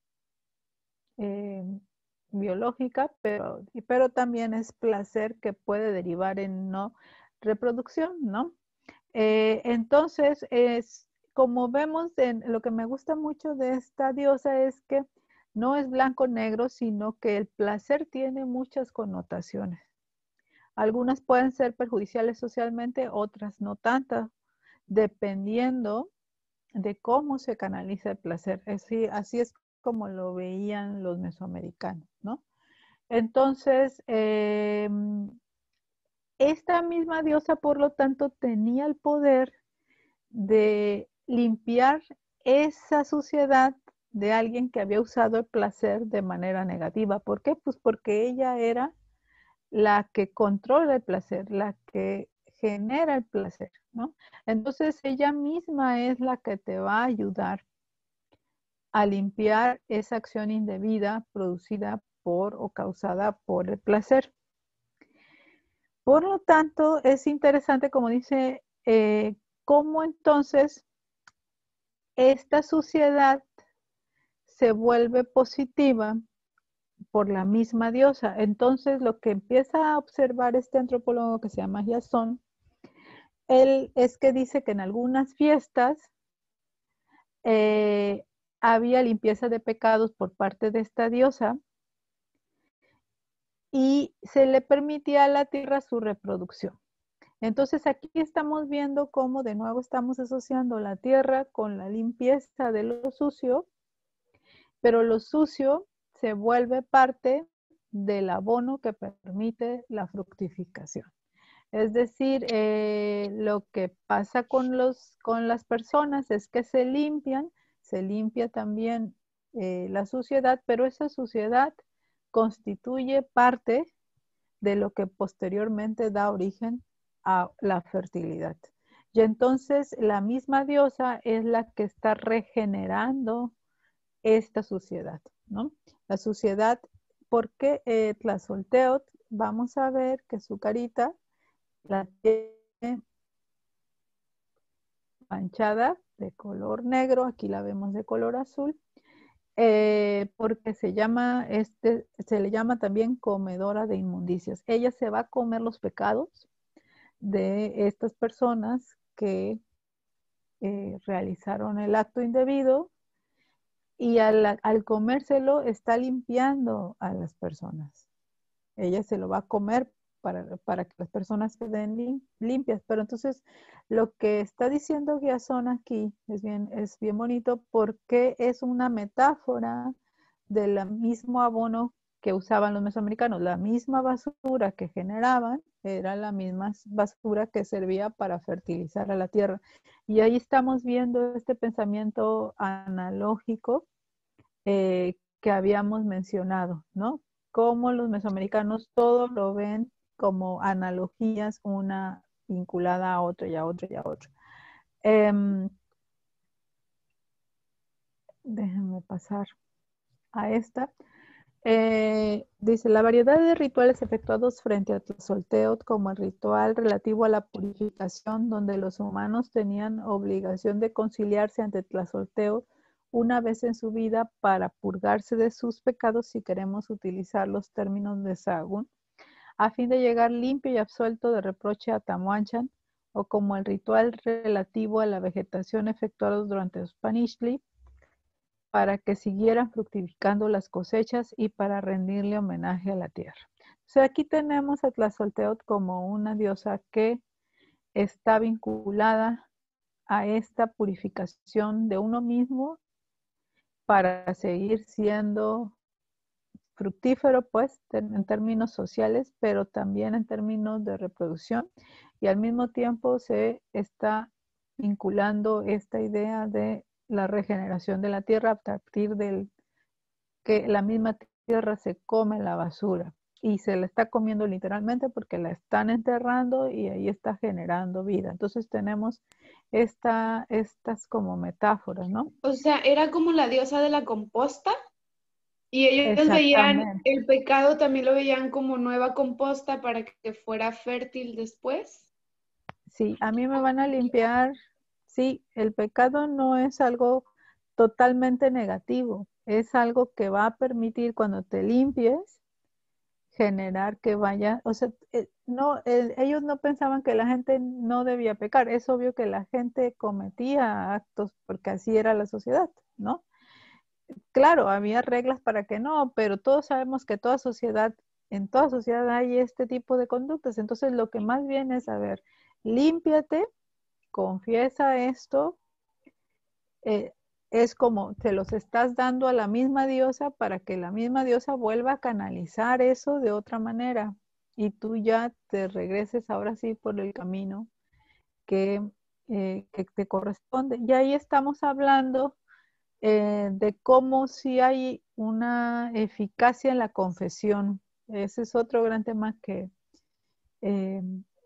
biológica, pero también es placer que puede derivar en no reproducción, ¿no? Entonces, como vemos, lo que me gusta mucho de esta diosa es que no es blanco-negro, sino que el placer tiene muchas connotaciones. Algunas pueden ser perjudiciales socialmente, otras no tanto, dependiendo de cómo se canaliza el placer. Así es como lo veían los mesoamericanos, ¿no? Entonces, esta misma diosa, por lo tanto, tenía el poder de limpiar esa suciedad de alguien que había usado el placer de manera negativa. ¿Por qué? Pues porque ella era la que controla el placer, la que genera el placer, ¿no? Entonces ella misma es la que te va a ayudar a limpiar esa acción indebida producida por o causada por el placer. Por lo tanto, es interesante, como dice, cómo entonces esta suciedad se vuelve positiva por la misma diosa. Entonces, lo que empieza a observar este antropólogo que se llama Jason, él es que dice que en algunas fiestas había limpieza de pecados por parte de esta diosa y se le permitía a la tierra su reproducción. Entonces aquí estamos viendo cómo de nuevo estamos asociando la tierra con la limpieza de lo sucio, pero lo sucio se vuelve parte del abono que permite la fructificación. Es decir, lo que pasa con las personas es que se limpia también la suciedad, pero esa suciedad constituye parte de lo que posteriormente da origen a la fertilidad. Y entonces la misma diosa es la que está regenerando esta suciedad, ¿no? La suciedad, porque Tlazolteotl, vamos a ver que su carita la tiene manchada de color negro, aquí la vemos de color azul, porque se le llama también comedora de inmundicias. Ella se va a comer los pecados de estas personas que realizaron el acto indebido y al comérselo está limpiando a las personas. Ella se lo va a comer para que las personas queden limpias. Pero entonces lo que está diciendo Giasón aquí es bien bonito porque es una metáfora del mismo abono que usaban los mesoamericanos. La misma basura que generaban era la misma basura que servía para fertilizar a la tierra. Y ahí estamos viendo este pensamiento analógico que habíamos mencionado, ¿no? Cómo los mesoamericanos todo lo ven como analogías, una vinculada a otra y a otra y a otra. Déjenme pasar a esta. Dice, la variedad de rituales efectuados frente a Tlazolteotl, como el ritual relativo a la purificación, donde los humanos tenían obligación de conciliarse ante Tlazolteotl una vez en su vida para purgarse de sus pecados, si queremos utilizar los términos de Sahagún, a fin de llegar limpio y absuelto de reproche a Tamuanchan, o como el ritual relativo a la vegetación efectuado durante los Panishli, para que siguieran fructificando las cosechas y para rendirle homenaje a la tierra. O sea, aquí tenemos a Tlazolteotl como una diosa que está vinculada a esta purificación de uno mismo para seguir siendo fructífero, pues, en términos sociales, pero también en términos de reproducción, y al mismo tiempo se está vinculando esta idea de la regeneración de la tierra a partir del que la misma tierra se come la basura y se la está comiendo literalmente porque la están enterrando y ahí está generando vida. Entonces tenemos estas como metáforas, ¿no? O sea, era como la diosa de la composta y ellos veían Exactamente. el pecado, también lo veían como nueva composta para que fuera fértil después. Sí, a mí me van a limpiar. Sí, el pecado no es algo totalmente negativo, es algo que va a permitir cuando te limpies generar que vaya, o sea, no, ellos no pensaban que la gente no debía pecar, es obvio que la gente cometía actos porque así era la sociedad, ¿no? Claro, había reglas para que no, pero todos sabemos que en toda sociedad hay este tipo de conductas, entonces lo que más bien es, a ver, límpiate, confiesa esto, es como te los estás dando a la misma diosa para que la misma diosa vuelva a canalizar eso de otra manera y tú ya te regreses ahora sí por el camino que te corresponde. Y ahí estamos hablando de cómo si hay una eficacia en la confesión. Ese es otro gran tema que eh,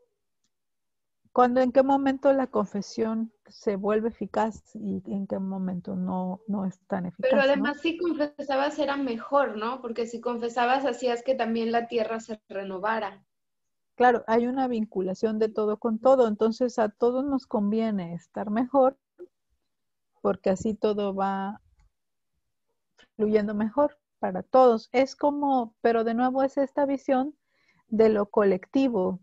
¿en qué momento la confesión se vuelve eficaz y en qué momento no es tan Pero eficaz, ¿no? además si confesabas era mejor, ¿no? Porque si confesabas hacías que también la tierra se renovara. Claro, hay una vinculación de todo con todo, entonces a todos nos conviene estar mejor porque así todo va fluyendo mejor para todos. Es como, pero de nuevo es esta visión de lo colectivo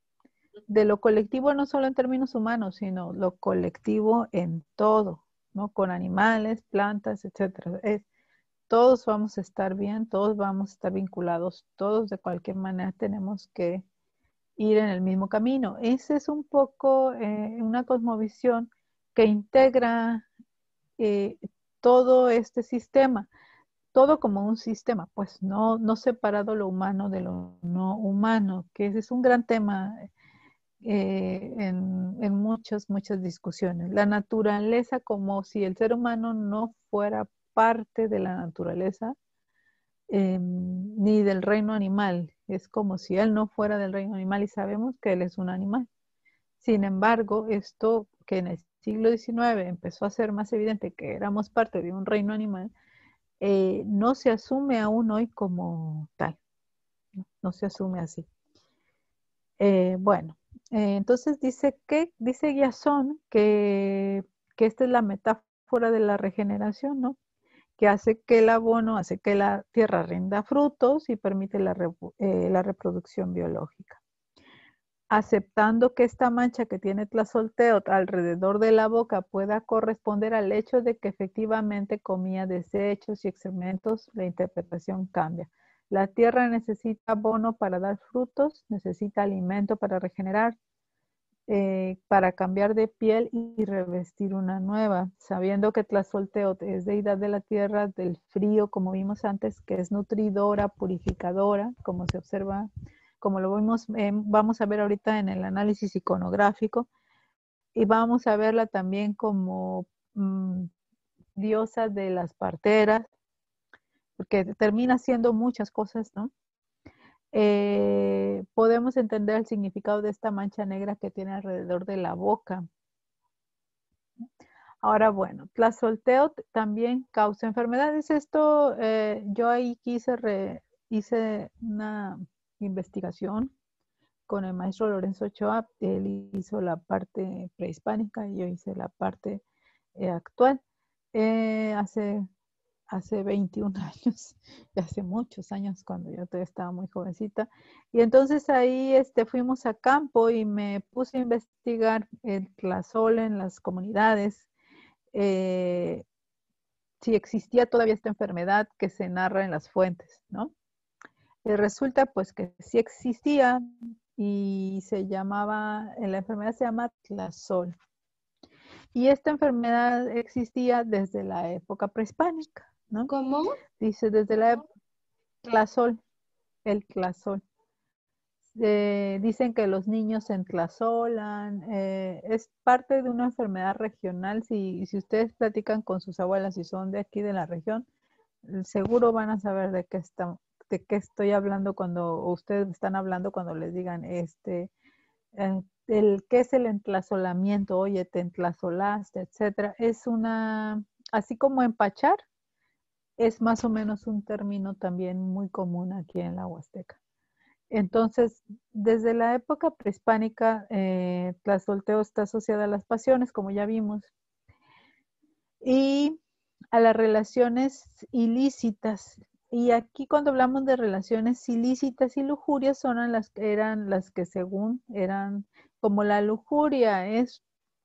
no solo en términos humanos, sino lo colectivo en todo, ¿no? Con animales, plantas, etcétera. Todos vamos a estar bien, todos vamos a estar vinculados, todos de cualquier manera tenemos que ir en el mismo camino. Ese es un poco una cosmovisión que integra eh, todo este sistema, todo como un sistema, pues no separado lo humano de lo no humano, que ese es un gran tema en muchas discusiones. La naturaleza como si el ser humano no fuera parte de la naturaleza, ni del reino animal. Es como si él no fuera del reino animal y sabemos que él es un animal. Sin embargo, esto que en el siglo XIX empezó a ser más evidente que éramos parte de un reino animal, no se asume aún hoy como tal. No se asume así. Bueno, entonces dice Giasón que esta es la metáfora de la regeneración, ¿no? Que hace que el abono, hace que la tierra rinda frutos y permite la reproducción biológica. Aceptando que esta mancha que tiene Tlazolteotl alrededor de la boca pueda corresponder al hecho de que efectivamente comía desechos y excrementos, la interpretación cambia. La tierra necesita abono para dar frutos, necesita alimento para regenerar, para cambiar de piel y revestir una nueva, sabiendo que Tlazolteotl es deidad de la tierra, del frío, como vimos antes, que es nutridora, purificadora, como se observa, como lo vimos, vamos a ver ahorita en el análisis iconográfico, y vamos a verla también como diosa de las parteras, porque termina siendo muchas cosas, ¿no? podemos entender el significado de esta mancha negra que tiene alrededor de la boca. Ahora, bueno, Tlazolteotl también causa enfermedades. Esto, yo ahí hice una investigación con el maestro Lorenzo Ochoa. Él hizo la parte prehispánica y yo hice la parte actual. Hace 21 años, y hace muchos años cuando yo todavía estaba muy jovencita. Y entonces ahí fuimos a campo y me puse a investigar el tlazol en las comunidades, si existía todavía esta enfermedad que se narra en las fuentes, ¿no? Y resulta pues que sí existía y la enfermedad se llama tlazol. Y esta enfermedad existía desde la época prehispánica, ¿no? ¿Cómo? Dice desde la tlazol, el tlazol. Dicen que los niños se entlazolan, es parte de una enfermedad regional. Si ustedes platican con sus abuelas y son de aquí de la región, seguro van a saber de qué estoy hablando cuando ustedes están hablando cuando les digan qué es el entlazolamiento, oye, te entlazolaste, etcétera. Así como empachar, es más o menos un término también muy común aquí en la Huasteca. Entonces, desde la época prehispánica, Tlazolteotl está asociada a las pasiones, como ya vimos, y a las relaciones ilícitas. Y aquí cuando hablamos de relaciones ilícitas y lujurias eran las que según eran, como la lujuria es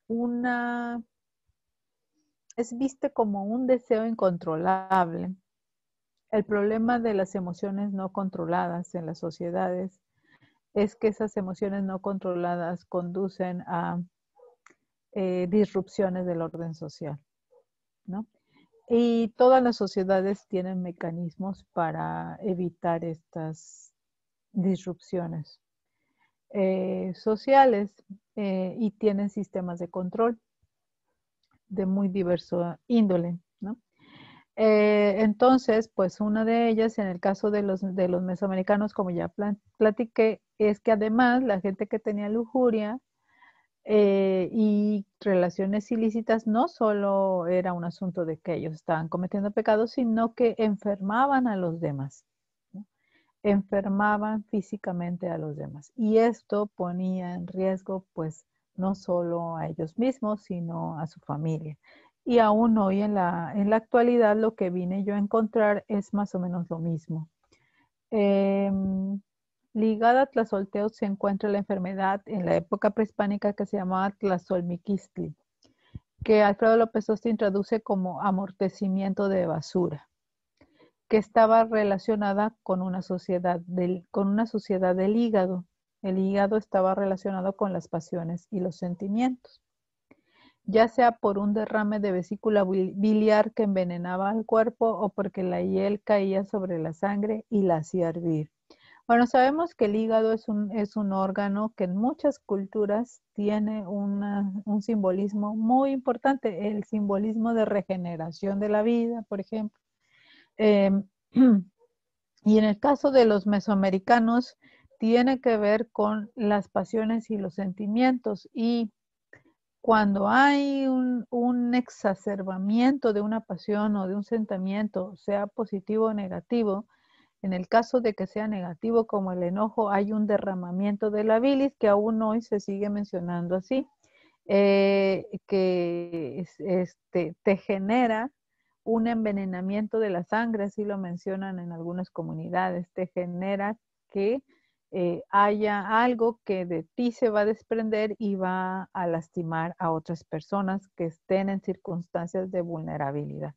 vista como un deseo incontrolable. El problema de las emociones no controladas en las sociedades es que esas emociones no controladas conducen a disrupciones del orden social, ¿no? Y todas las sociedades tienen mecanismos para evitar estas disrupciones sociales y tienen sistemas de control de muy diverso índole, ¿no? Entonces, pues una de ellas, en el caso de los mesoamericanos, como ya platiqué, es que además la gente que tenía lujuria y relaciones ilícitas no solo era un asunto de que ellos estaban cometiendo pecados, sino que enfermaban a los demás, ¿no? Enfermaban físicamente a los demás. Y esto ponía en riesgo, pues, no solo a ellos mismos, sino a su familia. Y aún hoy en la actualidad lo que vine yo a encontrar es más o menos lo mismo. Ligada a Tlazolteotl se encuentra la enfermedad en la época prehispánica que se llamaba Tlazolmiquistli, que Alfredo López Austin traduce como amortecimiento de basura, que estaba relacionada con una sociedad del hígado. El hígado estaba relacionado con las pasiones y los sentimientos, ya sea por un derrame de vesícula biliar que envenenaba al cuerpo o porque la hiel caía sobre la sangre y la hacía hervir. Bueno, sabemos que el hígado es un órgano que en muchas culturas tiene un simbolismo muy importante, el simbolismo de regeneración de la vida, por ejemplo. Y en el caso de los mesoamericanos, tiene que ver con las pasiones y los sentimientos. Y cuando hay un exacerbamiento de una pasión o de un sentimiento, sea positivo o negativo, en el caso de que sea negativo como el enojo, hay un derramamiento de la bilis que aún hoy se sigue mencionando así, que te genera un envenenamiento de la sangre, así lo mencionan en algunas comunidades, te genera que haya algo que de ti se va a desprender y va a lastimar a otras personas que estén en circunstancias de vulnerabilidad.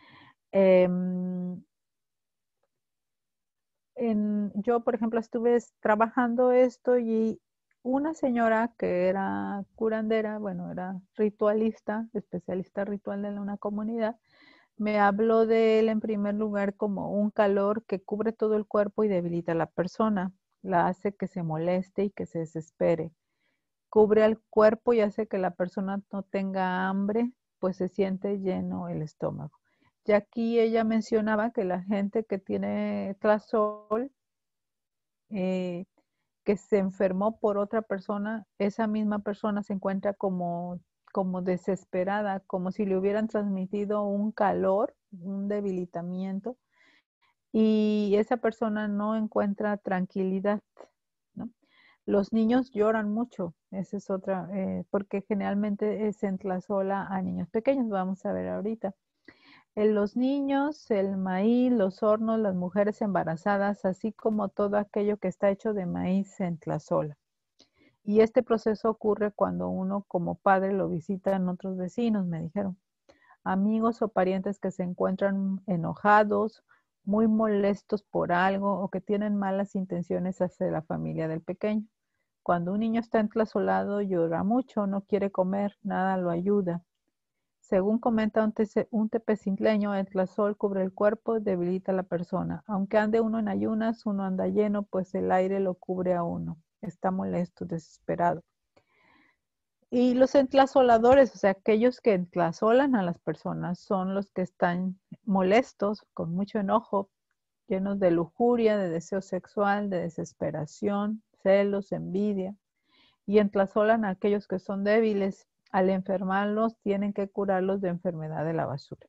Yo, por ejemplo, estuve trabajando esto y una señora que era curandera, bueno, era ritualista, especialista ritual de una comunidad, me habló de él en primer lugar como un calor que cubre todo el cuerpo y debilita a la persona, la hace que se moleste y que se desespere. Cubre al cuerpo y hace que la persona no tenga hambre, pues se siente lleno el estómago. Y aquí ella mencionaba que la gente que tiene tlazol que se enfermó por otra persona, esa misma persona se encuentra como desesperada, como si le hubieran transmitido un calor, un debilitamiento, y esa persona no encuentra tranquilidad, ¿no? Los niños lloran mucho, esa es otra, porque generalmente se entlazola a niños pequeños, vamos a ver ahorita. Los niños, el maíz, los hornos, las mujeres embarazadas, así como todo aquello que está hecho de maíz se entlazola. Y este proceso ocurre cuando uno como padre lo visitan otros vecinos, me dijeron. Amigos o parientes que se encuentran enojados, muy molestos por algo o que tienen malas intenciones hacia la familia del pequeño. Cuando un niño está entlasolado, llora mucho, no quiere comer, nada lo ayuda. Según comenta un tepecintleño, el tlazol cubre el cuerpo, debilita a la persona. Aunque ande uno en ayunas, uno anda lleno, pues el aire lo cubre a uno. Está molesto, desesperado. Y los entlazoladores, o sea, aquellos que entlazolan a las personas, son los que están molestos, con mucho enojo, llenos de lujuria, de deseo sexual, de desesperación, celos, envidia. Y entlazolan a aquellos que son débiles. Al enfermarlos, tienen que curarlos de enfermedad de la basura.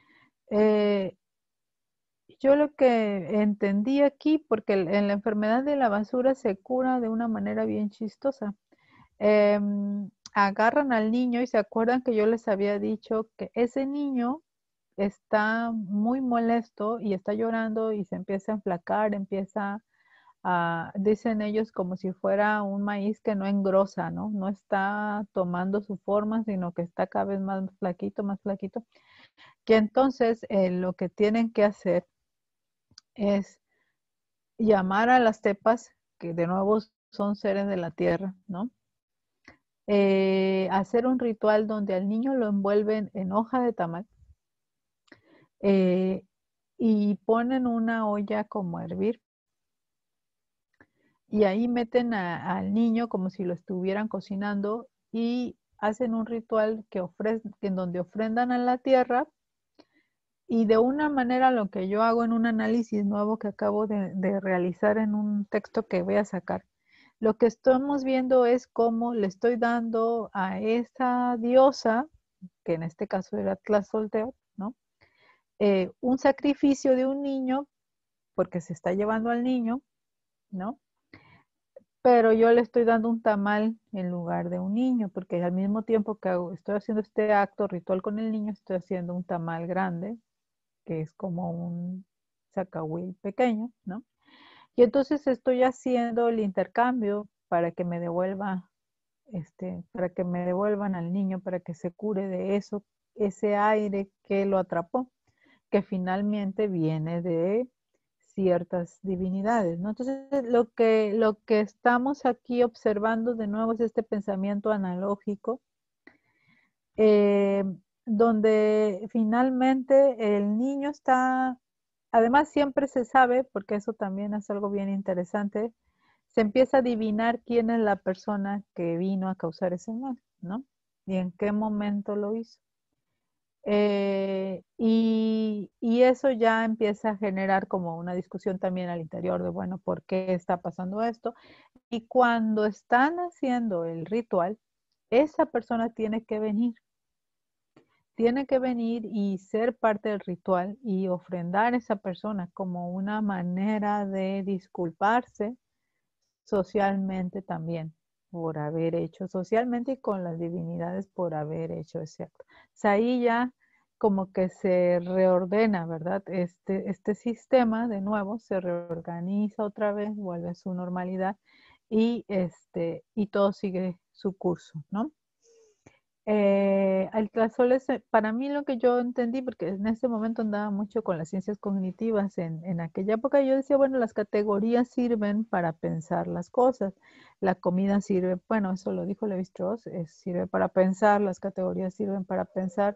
Yo lo que entendí aquí, porque en la enfermedad de la basura se cura de una manera bien chistosa. Agarran al niño y se acuerdan que yo les había dicho que ese niño está muy molesto y está llorando y se empieza a enflacar, dicen ellos, como si fuera un maíz que no engrosa, ¿no? No está tomando su forma, sino que está cada vez más flaquito, que entonces lo que tienen que hacer es llamar a las tepas, que de nuevo son seres de la tierra, ¿no? Hacer un ritual donde al niño lo envuelven en hoja de tamal y ponen una olla como a hervir y ahí meten al niño como si lo estuvieran cocinando y hacen un ritual en donde ofrendan a la tierra. Y de una manera lo que yo hago en un análisis nuevo que acabo de realizar en un texto que voy a sacar, lo que estamos viendo es cómo le estoy dando a esa diosa, que en este caso era Tlazolteotl, ¿no? Un sacrificio de un niño, porque se está llevando al niño, ¿no? Pero yo le estoy dando un tamal en lugar de un niño, porque al mismo tiempo que estoy haciendo este acto ritual con el niño, estoy haciendo un tamal grande, que es como un zacahuil pequeño, ¿no? Y entonces estoy haciendo el intercambio para que me devuelvan al niño, para que se cure de eso, ese aire que lo atrapó, que finalmente viene de ciertas divinidades, ¿no? Entonces, lo que estamos aquí observando de nuevo es este pensamiento analógico, donde finalmente el niño está, además siempre se sabe, porque eso también es algo bien interesante, se empieza a adivinar quién es la persona que vino a causar ese mal, ¿no? Y en qué momento lo hizo. Y eso ya empieza a generar como una discusión también al interior de, bueno, ¿por qué está pasando esto? Y cuando están haciendo el ritual, esa persona tiene que venir y ser parte del ritual y ofrendar a esa persona como una manera de disculparse socialmente también por haber hecho socialmente y con las divinidades por haber hecho ese acto. O sea, ahí ya como que se reordena, ¿verdad? Este sistema de nuevo se reorganiza otra vez, vuelve a su normalidad y todo sigue su curso, ¿no? El tlazol es, para mí lo que yo entendí, porque en ese momento andaba mucho con las ciencias cognitivas, en aquella época yo decía, bueno, las categorías sirven para pensar las cosas, la comida sirve, bueno, eso lo dijo Levi-Strauss, sirve para pensar, las categorías sirven para pensar,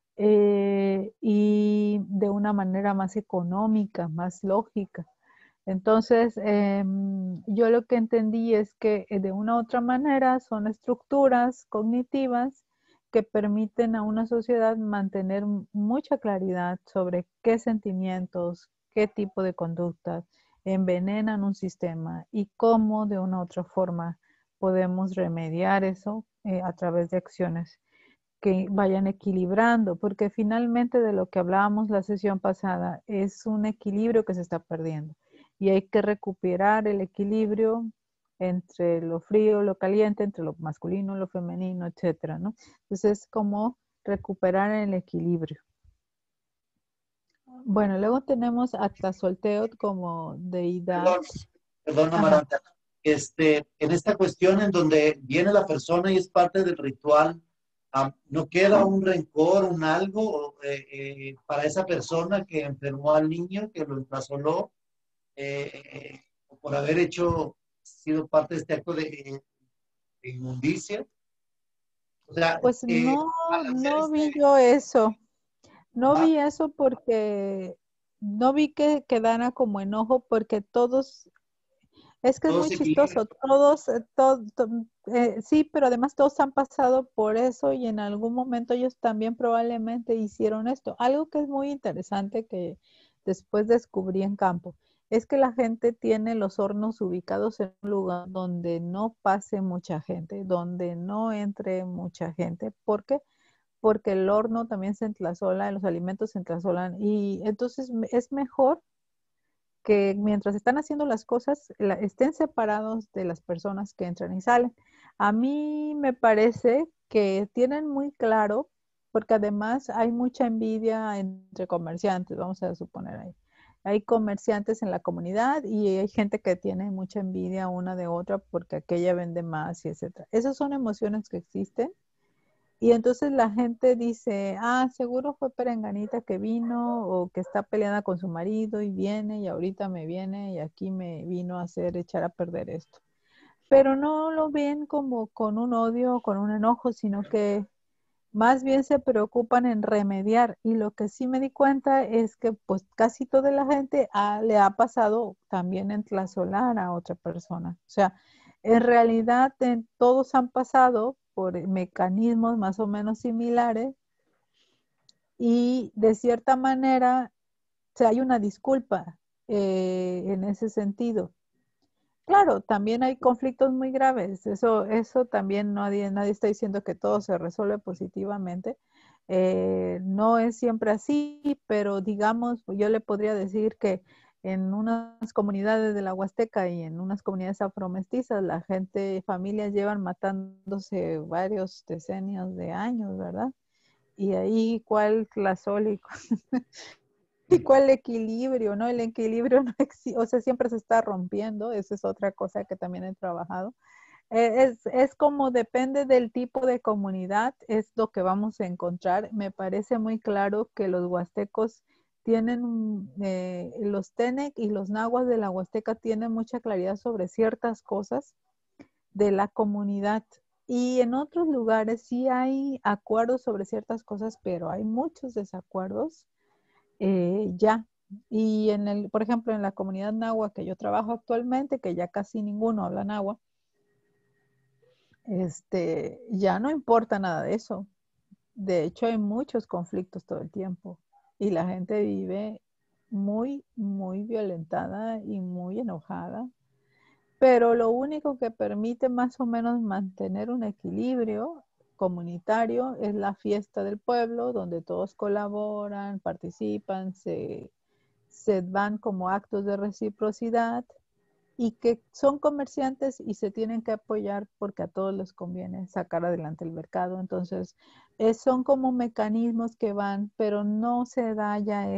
y de una manera más económica, más lógica. Entonces, yo lo que entendí es que de una u otra manera son estructuras cognitivas que permiten a una sociedad mantener mucha claridad sobre qué sentimientos, qué tipo de conductas, envenenan un sistema y cómo de una u otra forma podemos remediar eso a través de acciones que vayan equilibrando, porque finalmente de lo que hablábamos la sesión pasada es un equilibrio que se está perdiendo y hay que recuperar el equilibrio entre lo frío, lo caliente, entre lo masculino, lo femenino, etcétera, ¿no? Entonces es como recuperar el equilibrio. Bueno, luego tenemos a Tlazolteotl como deidad. Perdón, Amaranta. En esta cuestión en donde viene la persona y es parte del ritual, ¿no queda un rencor, un algo para esa persona que enfermó al niño, que lo emplazoló, por haber sido parte de este acto de inmundicia? O sea, Pues no, al hacer no vi yo eso. No vi eso porque no vi que quedara como enojo porque todos, es que es muy chistoso, todos, sí, pero además todos han pasado por eso y en algún momento ellos también probablemente hicieron esto. Algo que es muy interesante que después descubrí en campo es que la gente tiene los hornos ubicados en un lugar donde no pase mucha gente, donde no entre mucha gente. ¿Por qué? Porque el horno también se entlazola, los alimentos se entlazolan y entonces es mejor que mientras están haciendo las cosas estén separados de las personas que entran y salen. A mí me parece que tienen muy claro, porque además hay mucha envidia entre comerciantes, vamos a suponer ahí. Hay comerciantes en la comunidad y hay gente que tiene mucha envidia una de otra porque aquella vende más y etcétera. Esas son emociones que existen. Y entonces la gente dice, seguro fue Perenganita que vino o que está peleada con su marido y viene y ahorita me viene y aquí me vino a echar a perder esto. Pero no lo ven como con un odio o con un enojo, sino que más bien se preocupan en remediar. Y lo que sí me di cuenta es que pues casi toda la gente le ha pasado también en tlazolar a otra persona. O sea, en realidad todos han pasado por mecanismos más o menos similares y de cierta manera hay una disculpa en ese sentido. Claro, también hay conflictos muy graves, eso también nadie está diciendo que todo se resuelve positivamente. No es siempre así, pero digamos, yo le podría decir que en unas comunidades de la Huasteca y en unas comunidades afromestizas, la gente, familias llevan matándose varios decenios de años, ¿verdad? Y ahí, ¿cuál tlazólico? ¿Y cuál equilibrio, no? El equilibrio no existe, o sea, siempre se está rompiendo, esa es otra cosa que también he trabajado. Es como depende del tipo de comunidad, es lo que vamos a encontrar. Me parece muy claro que los huastecos tienen, los Tenec y los nahuas de la Huasteca tienen mucha claridad sobre ciertas cosas de la comunidad. Y en otros lugares sí hay acuerdos sobre ciertas cosas, pero hay muchos desacuerdos ya. Y por ejemplo, en la comunidad náhuatl que yo trabajo actualmente, que ya casi ninguno habla náhuatl, ya no importa nada de eso. De hecho, hay muchos conflictos todo el tiempo y la gente vive muy, muy violentada y muy enojada. Pero lo único que permite más o menos mantener un equilibrio comunitario es la fiesta del pueblo, donde todos colaboran, participan, se van como actos de reciprocidad y que son comerciantes y se tienen que apoyar porque a todos les conviene sacar adelante el mercado. Entonces, son como mecanismos que van, pero no se da ya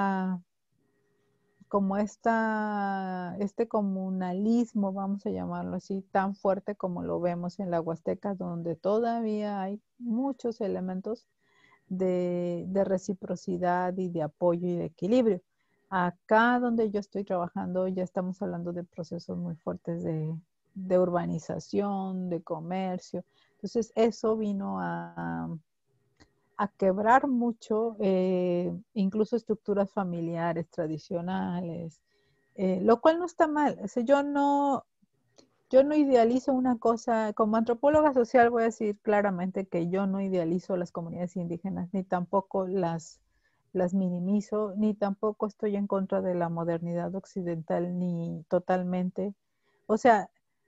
este comunalismo, vamos a llamarlo así, tan fuerte como lo vemos en la Huasteca, donde todavía hay muchos elementos de reciprocidad y de apoyo y de equilibrio. Acá donde yo estoy trabajando ya estamos hablando de procesos muy fuertes de urbanización, de comercio. Entonces eso vino a quebrar mucho, incluso estructuras familiares tradicionales, lo cual no está mal. O sea, yo no idealizo una cosa, como antropóloga social voy a decir claramente que yo no idealizo las comunidades indígenas, ni tampoco las las minimizo, ni tampoco estoy en contra de la modernidad occidental, ni totalmente. O sea,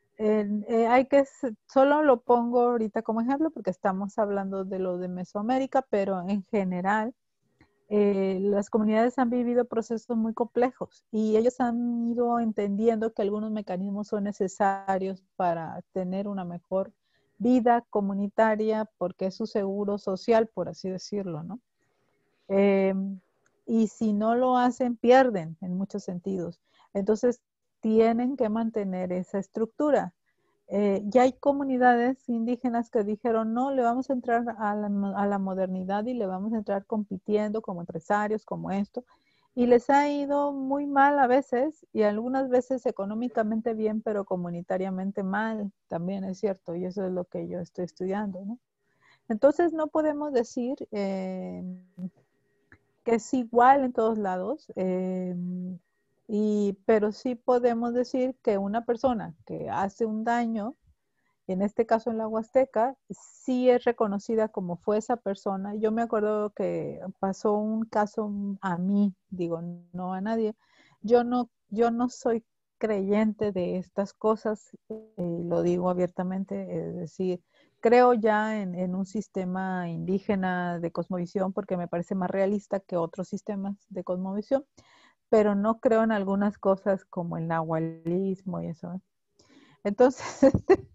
solo lo pongo ahorita como ejemplo porque estamos hablando de lo de Mesoamérica, pero en general las comunidades han vivido procesos muy complejos y ellos han ido entendiendo que algunos mecanismos son necesarios para tener una mejor vida comunitaria porque es su seguro social, por así decirlo, ¿no? Y si no lo hacen, pierden en muchos sentidos. Entonces, tienen que mantener esa estructura. Ya hay comunidades indígenas que dijeron, no, le vamos a entrar a la modernidad y le vamos a entrar compitiendo como empresarios, como esto. Y les ha ido muy mal a veces y algunas veces económicamente bien, pero comunitariamente mal, también es cierto. Y eso es lo que yo estoy estudiando, ¿no? Entonces, no podemos decir que es igual en todos lados, pero sí podemos decir que una persona que hace un daño, en este caso en la Huasteca, sí es reconocida como fue esa persona. Yo me acuerdo que pasó un caso a mí, digo, no a nadie. Yo no soy creyente de estas cosas, lo digo abiertamente, es decir, creo ya en un sistema indígena de cosmovisión porque me parece más realista que otros sistemas de cosmovisión, pero no creo en algunas cosas como el nahualismo y eso. Entonces,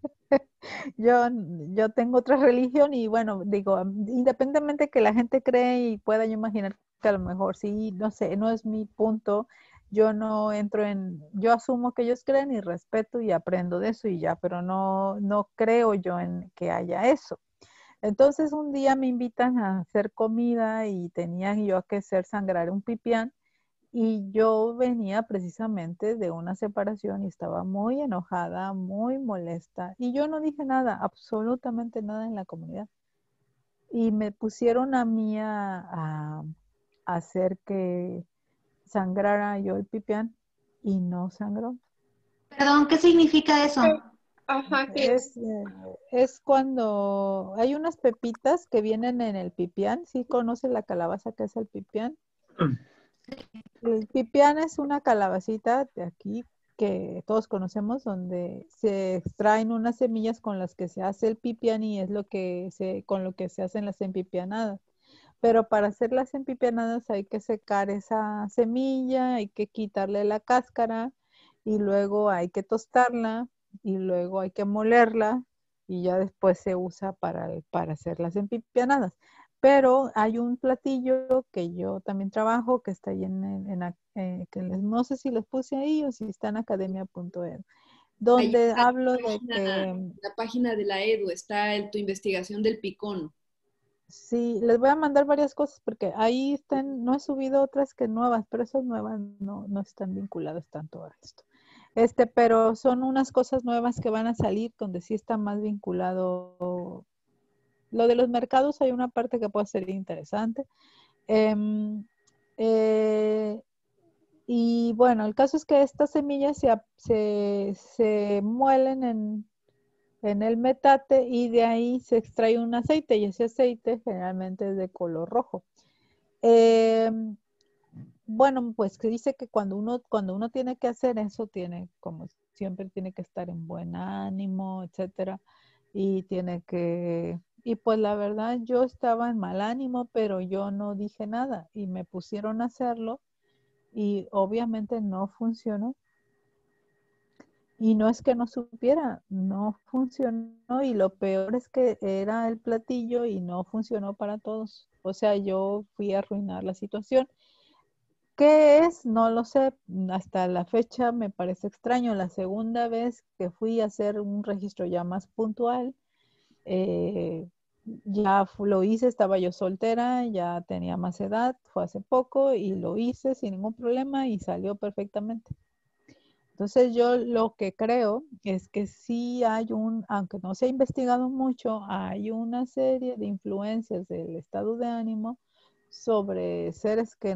yo tengo otra religión y bueno, digo, independientemente que la gente cree y pueda yo imaginar que a lo mejor sí, no sé, no es mi punto, yo no entro yo asumo que ellos creen y respeto y aprendo de eso y ya, pero no creo yo en que haya eso. Entonces un día me invitan a hacer comida y tenía yo que hacer sangrar un pipián. Y yo venía precisamente de una separación y estaba muy enojada, muy molesta. Y yo no dije nada, absolutamente nada en la comunidad. Y me pusieron a mí a hacer que sangrara yo el pipián y no sangró. Perdón, ¿qué significa eso? Ajá, ¿qué es? Es cuando hay unas pepitas que vienen en el pipián. ¿Sí conoce la calabaza que es el pipián? El pipián es una calabacita de aquí que todos conocemos, donde se extraen unas semillas con las que se hace el pipián y es con lo que se hacen las empipianadas. Pero para hacer las empipianadas hay que secar esa semilla, hay que quitarle la cáscara y luego hay que tostarla y luego hay que molerla y ya después se usa para hacer las empipianadas. Pero hay un platillo que yo también trabajo, que está ahí no sé si les puse ahí o si está en academia.edu, Ahí donde está hablo de que la página de la EDU, está tu investigación del picón. sí, les voy a mandar varias cosas porque ahí están, no he subido otras que nuevas, pero esas nuevas no están vinculadas tanto a esto. Pero son unas cosas nuevas que van a salir donde sí está más vinculado. Lo de los mercados hay una parte que puede ser interesante. Em, eh, y bueno, el caso es que estas semillas se muelen en el metate y de ahí se extrae un aceite y ese aceite generalmente es de color rojo. Bueno, pues que dice que cuando uno tiene que hacer eso, como siempre tiene que estar en buen ánimo, etcétera, y pues la verdad yo estaba en mal ánimo, pero yo no dije nada y me pusieron a hacerlo y obviamente no funcionó. Y no es que no supiera, no funcionó y lo peor es que era el platillo y no funcionó para todos. O sea, yo fui a arruinar la situación. ¿Qué es? No lo sé. Hasta la fecha me parece extraño. La segunda vez que fui a hacer un registro ya más puntual, eh, lo hice, estaba yo soltera, ya tenía más edad, fue hace poco y lo hice sin ningún problema y salió perfectamente. Entonces yo lo que creo es que sí aunque no se ha investigado mucho, hay una serie de influencias del estado de ánimo sobre seres que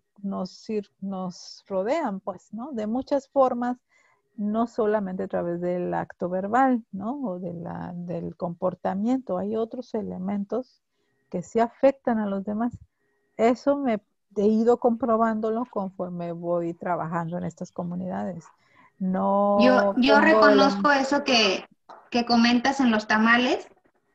nos rodean, pues, ¿no? De muchas formas, no solamente a través del acto verbal, ¿no? O del comportamiento. Hay otros elementos que sí afectan a los demás. Eso he ido comprobándolo conforme voy trabajando en estas comunidades. No Yo tengo reconozco eso que comentas en los tamales,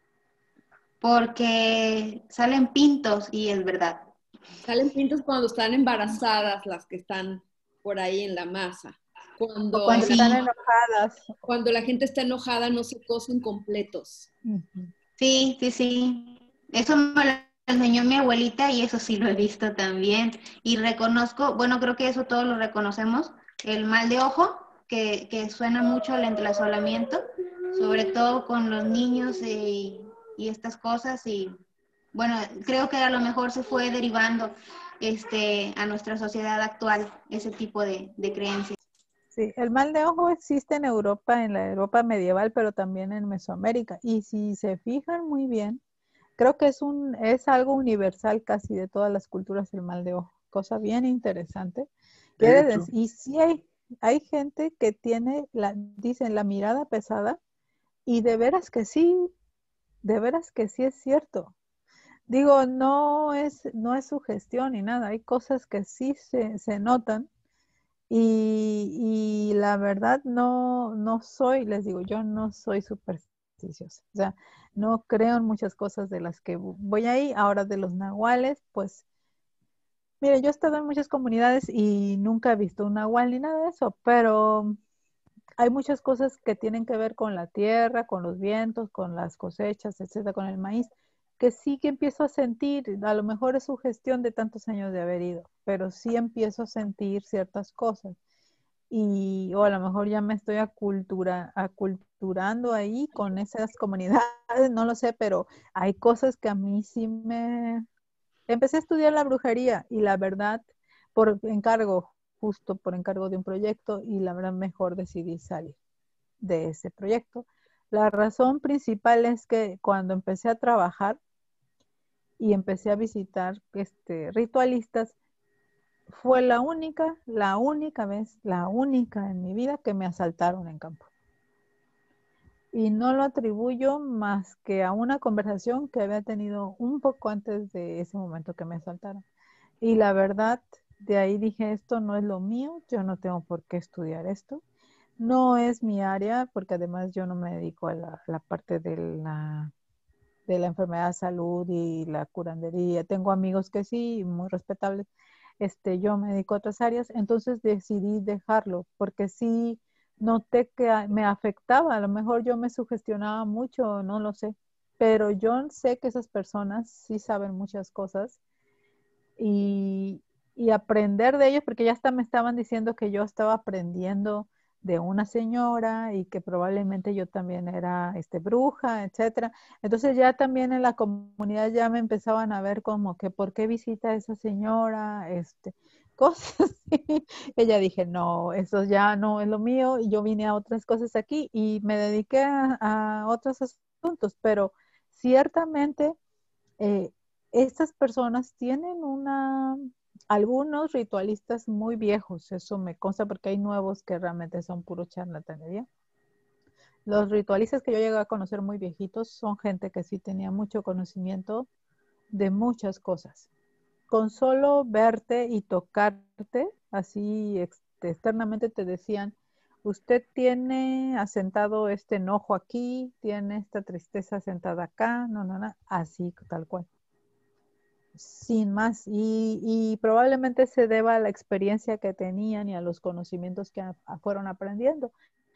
porque salen pintos y es verdad. Salen pintos cuando están embarazadas las que están por ahí en la masa. o cuando Sí. están enojadas. Cuando la gente está enojada no se cocen completos. Ujú. Sí, sí, sí. Eso me lo enseñó mi abuelita y eso sí lo he visto también. Y reconozco, bueno, creo que eso todos lo reconocemos, el mal de ojo, que suena mucho al entlasolamiento, sobre todo con los niños y estas cosas. Y bueno, creo que a lo mejor se fue derivando a nuestra sociedad actual ese tipo de creencias. Sí, el mal de ojo existe en Europa, en la Europa medieval, pero también en Mesoamérica. Y si se fijan muy bien, creo que es algo universal casi de todas las culturas el mal de ojo. Cosa bien interesante. De hecho. Y sí hay gente que tiene, dicen, la mirada pesada y de veras que sí es cierto. Digo, no es sugestión ni nada. Hay cosas que sí se notan. Y la verdad no soy, les digo, yo no soy supersticiosa. O sea, no creo en muchas cosas de las que voy ahí. Ahora de los nahuales, pues, mire, yo he estado en muchas comunidades y nunca he visto un nahual ni nada de eso, pero hay muchas cosas que tienen que ver con la tierra, con los vientos, con las cosechas, etcétera, con el maíz, que sí que empiezo a sentir, a lo mejor es su gestión de tantos años de haber ido, pero sí empiezo a sentir ciertas cosas o a lo mejor ya me estoy aculturando ahí con esas comunidades, no lo sé, pero hay cosas que a mí sí me... Empecé a estudiar la brujería y la verdad, por encargo, justo por encargo de un proyecto, y la verdad mejor decidí salir de ese proyecto. La razón principal es que cuando empecé a trabajar y empecé a visitar ritualistas, fue la única vez, la única en mi vida que me asaltaron en campo. Y no lo atribuyo más que a una conversación que había tenido un poco antes de ese momento que me asaltaron. Y la verdad, de ahí dije, esto no es lo mío, yo no tengo por qué estudiar esto. No es mi área, porque además yo no me dedico a la parte de la enfermedad de salud y la curandería. Tengo amigos que sí, muy respetables. Yo me dedico a otras áreas, entonces decidí dejarlo porque sí noté que me afectaba. A lo mejor yo me sugestionaba mucho, no lo sé, pero yo sé que esas personas sí saben muchas cosas y, y aprender de ellos, porque ya hasta me estaban diciendo que yo estaba aprendiendo de una señora y que probablemente yo también era bruja, etcétera. Entonces ya también en la comunidad ya me empezaban a ver como que ¿por qué visita a esa señora? Cosas así. Y ya dije, no, eso ya no es lo mío y yo vine a otras cosas aquí y me dediqué a otros asuntos, pero ciertamente eh, estas personas tienen algunos ritualistas muy viejos, eso me consta porque hay nuevos que realmente son puro charlatanería. Los ritualistas que yo llegué a conocer muy viejitos son gente que sí tenía mucho conocimiento de muchas cosas. Con solo verte y tocarte, así externamente te decían, usted tiene asentado este enojo aquí, tiene esta tristeza asentada acá, no, así tal cual. Sin más, y probablemente se deba a la experiencia que tenían y a los conocimientos que fueron aprendiendo,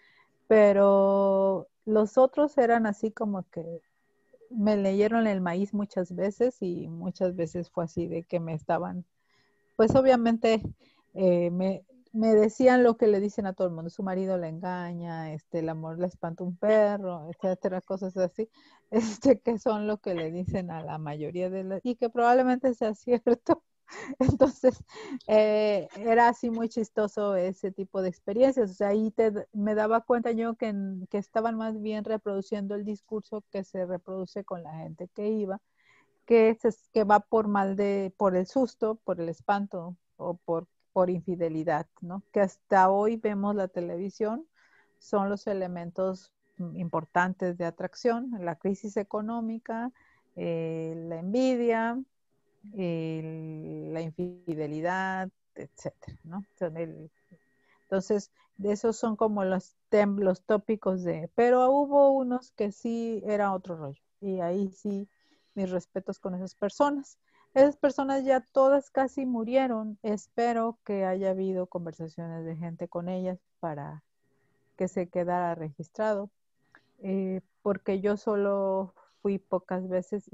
pero los otros eran así como que me leyeron el maíz muchas veces y muchas veces fue así de que me estaban, pues obviamente me decían lo que le dicen a todo el mundo, su marido le engaña, el amor le espanta un perro, etcétera, cosas así, que son lo que le dicen a la mayoría y que probablemente sea cierto. Entonces, era así muy chistoso ese tipo de experiencias. O sea, ahí me daba cuenta yo que estaban más bien reproduciendo el discurso que se reproduce con la gente que iba, que va por el susto, por el espanto o por infidelidad, ¿no? Que hasta hoy vemos la televisión, son los elementos importantes de atracción, la crisis económica, la envidia, la infidelidad, etcétera, ¿no? Entonces, esos son como los tópicos pero hubo unos que sí era otro rollo. Y ahí sí, mis respetos con esas personas. Esas personas ya todas casi murieron. Espero que haya habido conversaciones de gente con ellas para que se quedara registrado. Porque yo solo fui pocas veces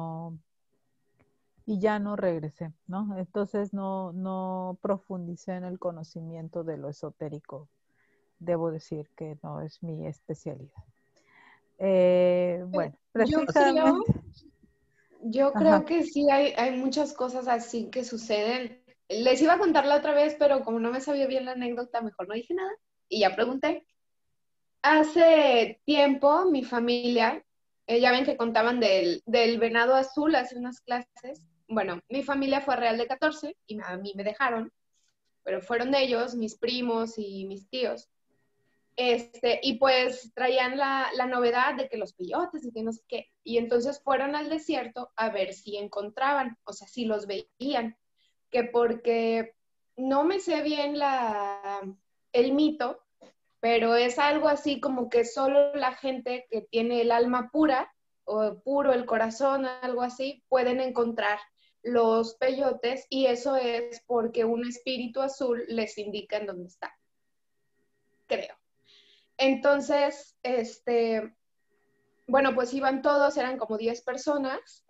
y ya no regresé, ¿no? Entonces no profundicé en el conocimiento de lo esotérico. Debo decir que no es mi especialidad. Bueno, precisamente. Yo creo que sí hay muchas cosas así que suceden. Les iba a contar la otra vez, pero como no me sabía bien la anécdota, mejor no dije nada y ya pregunté. Hace tiempo mi familia, ya ven que contaban del venado azul hace unas clases. Bueno, mi familia fue a Real de 14 y a mí me dejaron, pero fueron de ellos, mis primos y mis tíos. Y pues traían la novedad de que los peyotes y que no sé qué. Y entonces fueron al desierto a ver si encontraban, o sea, si los veían. Que porque no me sé bien el mito, pero es algo así como que solo la gente que tiene el alma pura o puro el corazón, algo así, pueden encontrar los peyotes y eso es porque un espíritu azul les indica en dónde está, creo. Entonces, bueno, pues iban todos, eran como 10 personas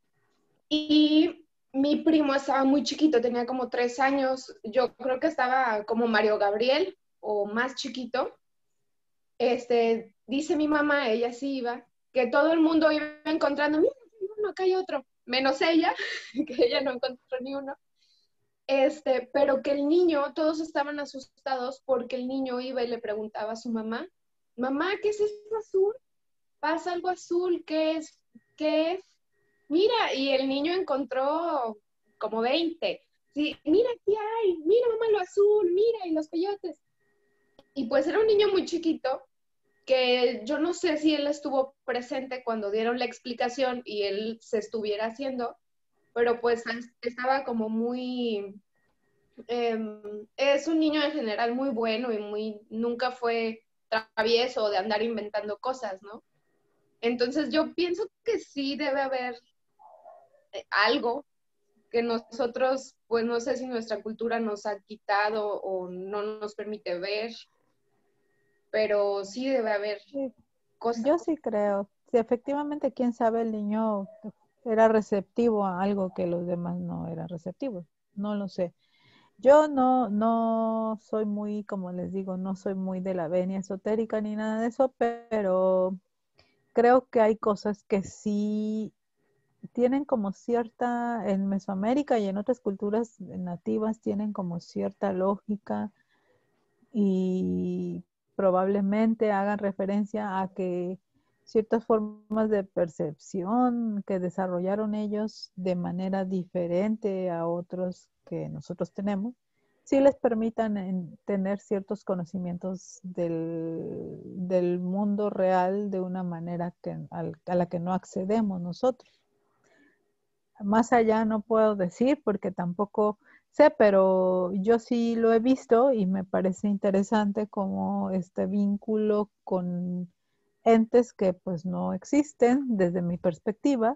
y mi primo estaba muy chiquito, tenía como 3 años, yo creo que estaba como Mario Gabriel o más chiquito. Dice mi mamá, ella sí iba, que todo el mundo iba encontrando, mira, acá hay uno, acá hay otro, menos ella, que ella no encontró ni uno. Pero que el niño, todos estaban asustados porque el niño iba y le preguntaba a su mamá, mamá, ¿qué es eso azul? Pasa algo azul, ¿qué es? ¿Qué es? Mira, y el niño encontró como 20. Sí, mira, aquí hay, mira, mamá, lo azul, mira, y los peyotes. Y pues era un niño muy chiquito, que yo no sé si él estuvo presente cuando dieron la explicación y él se estuviera haciendo, pero pues estaba como muy... es un niño en general muy bueno y nunca fue travieso de andar inventando cosas, ¿no? Entonces yo pienso que sí debe haber algo que nosotros, pues no sé si nuestra cultura nos ha quitado o no nos permite ver, pero sí debe haber cosas. Yo sí creo. Sí, efectivamente, quién sabe, el niño era receptivo a algo que los demás no eran receptivos. No lo sé. Yo no soy muy, como les digo, no soy muy de la venia esotérica ni nada de eso, pero creo que hay cosas que sí tienen como cierta, en Mesoamérica y en otras culturas nativas tienen como cierta lógica y probablemente hagan referencia a que ciertas formas de percepción que desarrollaron ellos de manera diferente a otros que nosotros tenemos, sí les permitan tener ciertos conocimientos del mundo real de una manera a la que no accedemos nosotros. Más allá no puedo decir porque tampoco sé, pero yo sí lo he visto y me parece interesante como este vínculo con entes que pues no existen desde mi perspectiva,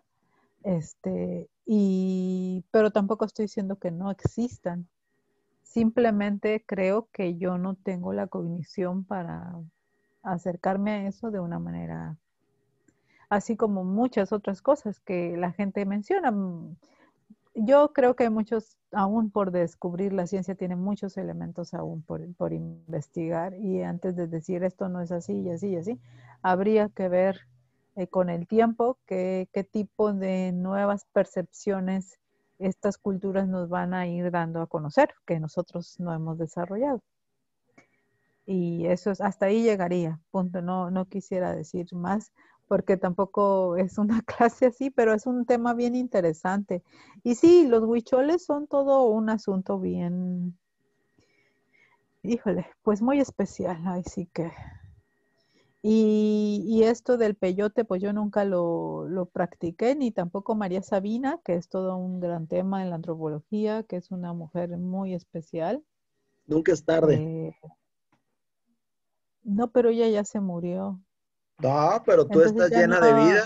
pero tampoco estoy diciendo que no existan. Simplemente creo que yo no tengo la cognición para acercarme a eso de una manera, así como muchas otras cosas que la gente menciona. Yo creo que hay muchos, aún por descubrir, la ciencia tiene muchos elementos aún por investigar y antes de decir esto no es así y así y así, habría que ver con el tiempo qué tipo de nuevas percepciones estas culturas nos van a ir dando a conocer, que nosotros no hemos desarrollado. Y eso es, hasta ahí llegaría, punto. No quisiera decir más porque tampoco es una clase así, pero es un tema bien interesante. Y sí, los huicholes son todo un asunto bien, híjole, pues muy especial, así que. Y esto del peyote, pues yo nunca lo practiqué, ni tampoco María Sabina, que es todo un gran tema en la antropología, que es una mujer muy especial. Nunca es tarde. No, pero ella ya se murió. No, pero tú Entonces estás ya llena de vida.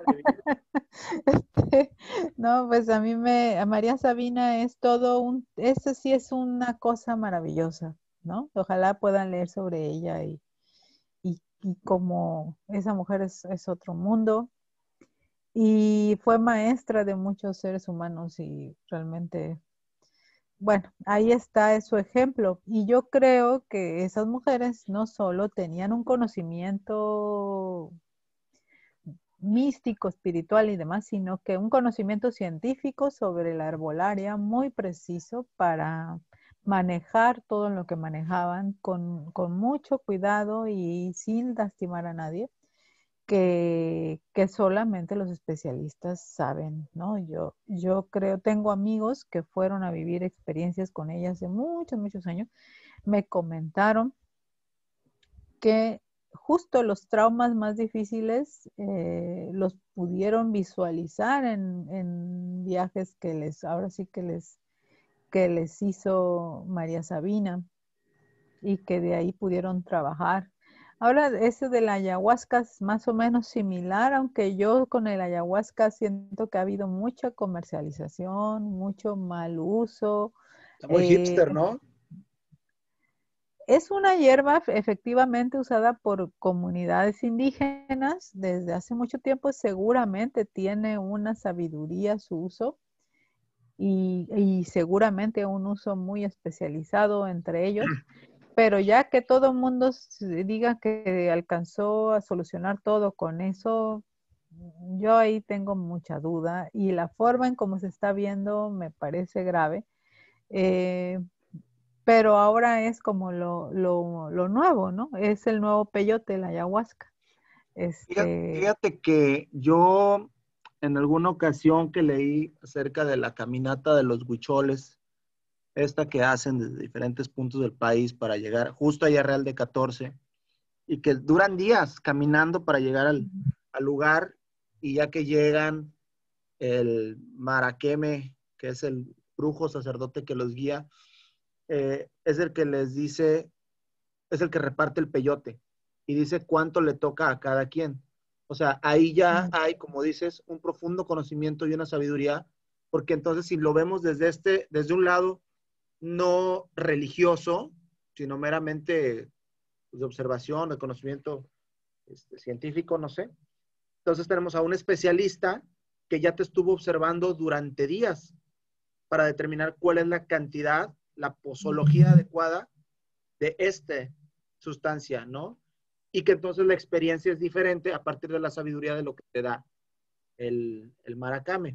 no, pues a María Sabina es todo eso sí es una cosa maravillosa, ¿no? Ojalá puedan leer sobre ella y como esa mujer es otro mundo y fue maestra de muchos seres humanos y realmente, bueno, ahí está su ejemplo. Y yo creo que esas mujeres no solo tenían un conocimiento místico, espiritual y demás, sino que un conocimiento científico sobre la herbolaria muy preciso para manejar todo lo que manejaban con mucho cuidado y sin lastimar a nadie, que solamente los especialistas saben, ¿no? Yo creo, tengo amigos que fueron a vivir experiencias con ella hace muchos, muchos años, me comentaron que justo los traumas más difíciles los pudieron visualizar en viajes ahora sí que les hizo María Sabina y que de ahí pudieron trabajar. Ahora, eso de la ayahuasca es más o menos similar, aunque yo con el ayahuasca siento que ha habido mucha comercialización, mucho mal uso. Está muy hipster, ¿no? Es una hierba efectivamente usada por comunidades indígenas desde hace mucho tiempo. Seguramente tiene una sabiduría su uso y seguramente un uso muy especializado entre ellos. Pero ya que todo el mundo diga que alcanzó a solucionar todo con eso, yo ahí tengo mucha duda y la forma en cómo se está viendo me parece grave. Eh, pero ahora es como lo nuevo, ¿no? Es el nuevo peyote, la ayahuasca. Fíjate que yo en alguna ocasión que leí acerca de la caminata de los huicholes, esta que hacen desde diferentes puntos del país para llegar justo allá a Real de 14, y que duran días caminando para llegar al lugar, y ya que llegan, el maraqueme, que es el brujo sacerdote que los guía, es el que les dice, es el que reparte el peyote y dice cuánto le toca a cada quien. O sea, ahí ya hay, como dices, un profundo conocimiento y una sabiduría, porque entonces si lo vemos desde un lado no religioso, sino meramente pues, de observación, de conocimiento científico, no sé. Entonces tenemos a un especialista que ya te estuvo observando durante días para determinar cuál es la cantidad, la posología adecuada de esta sustancia, ¿no? Y que entonces la experiencia es diferente a partir de la sabiduría de lo que te da el maracame.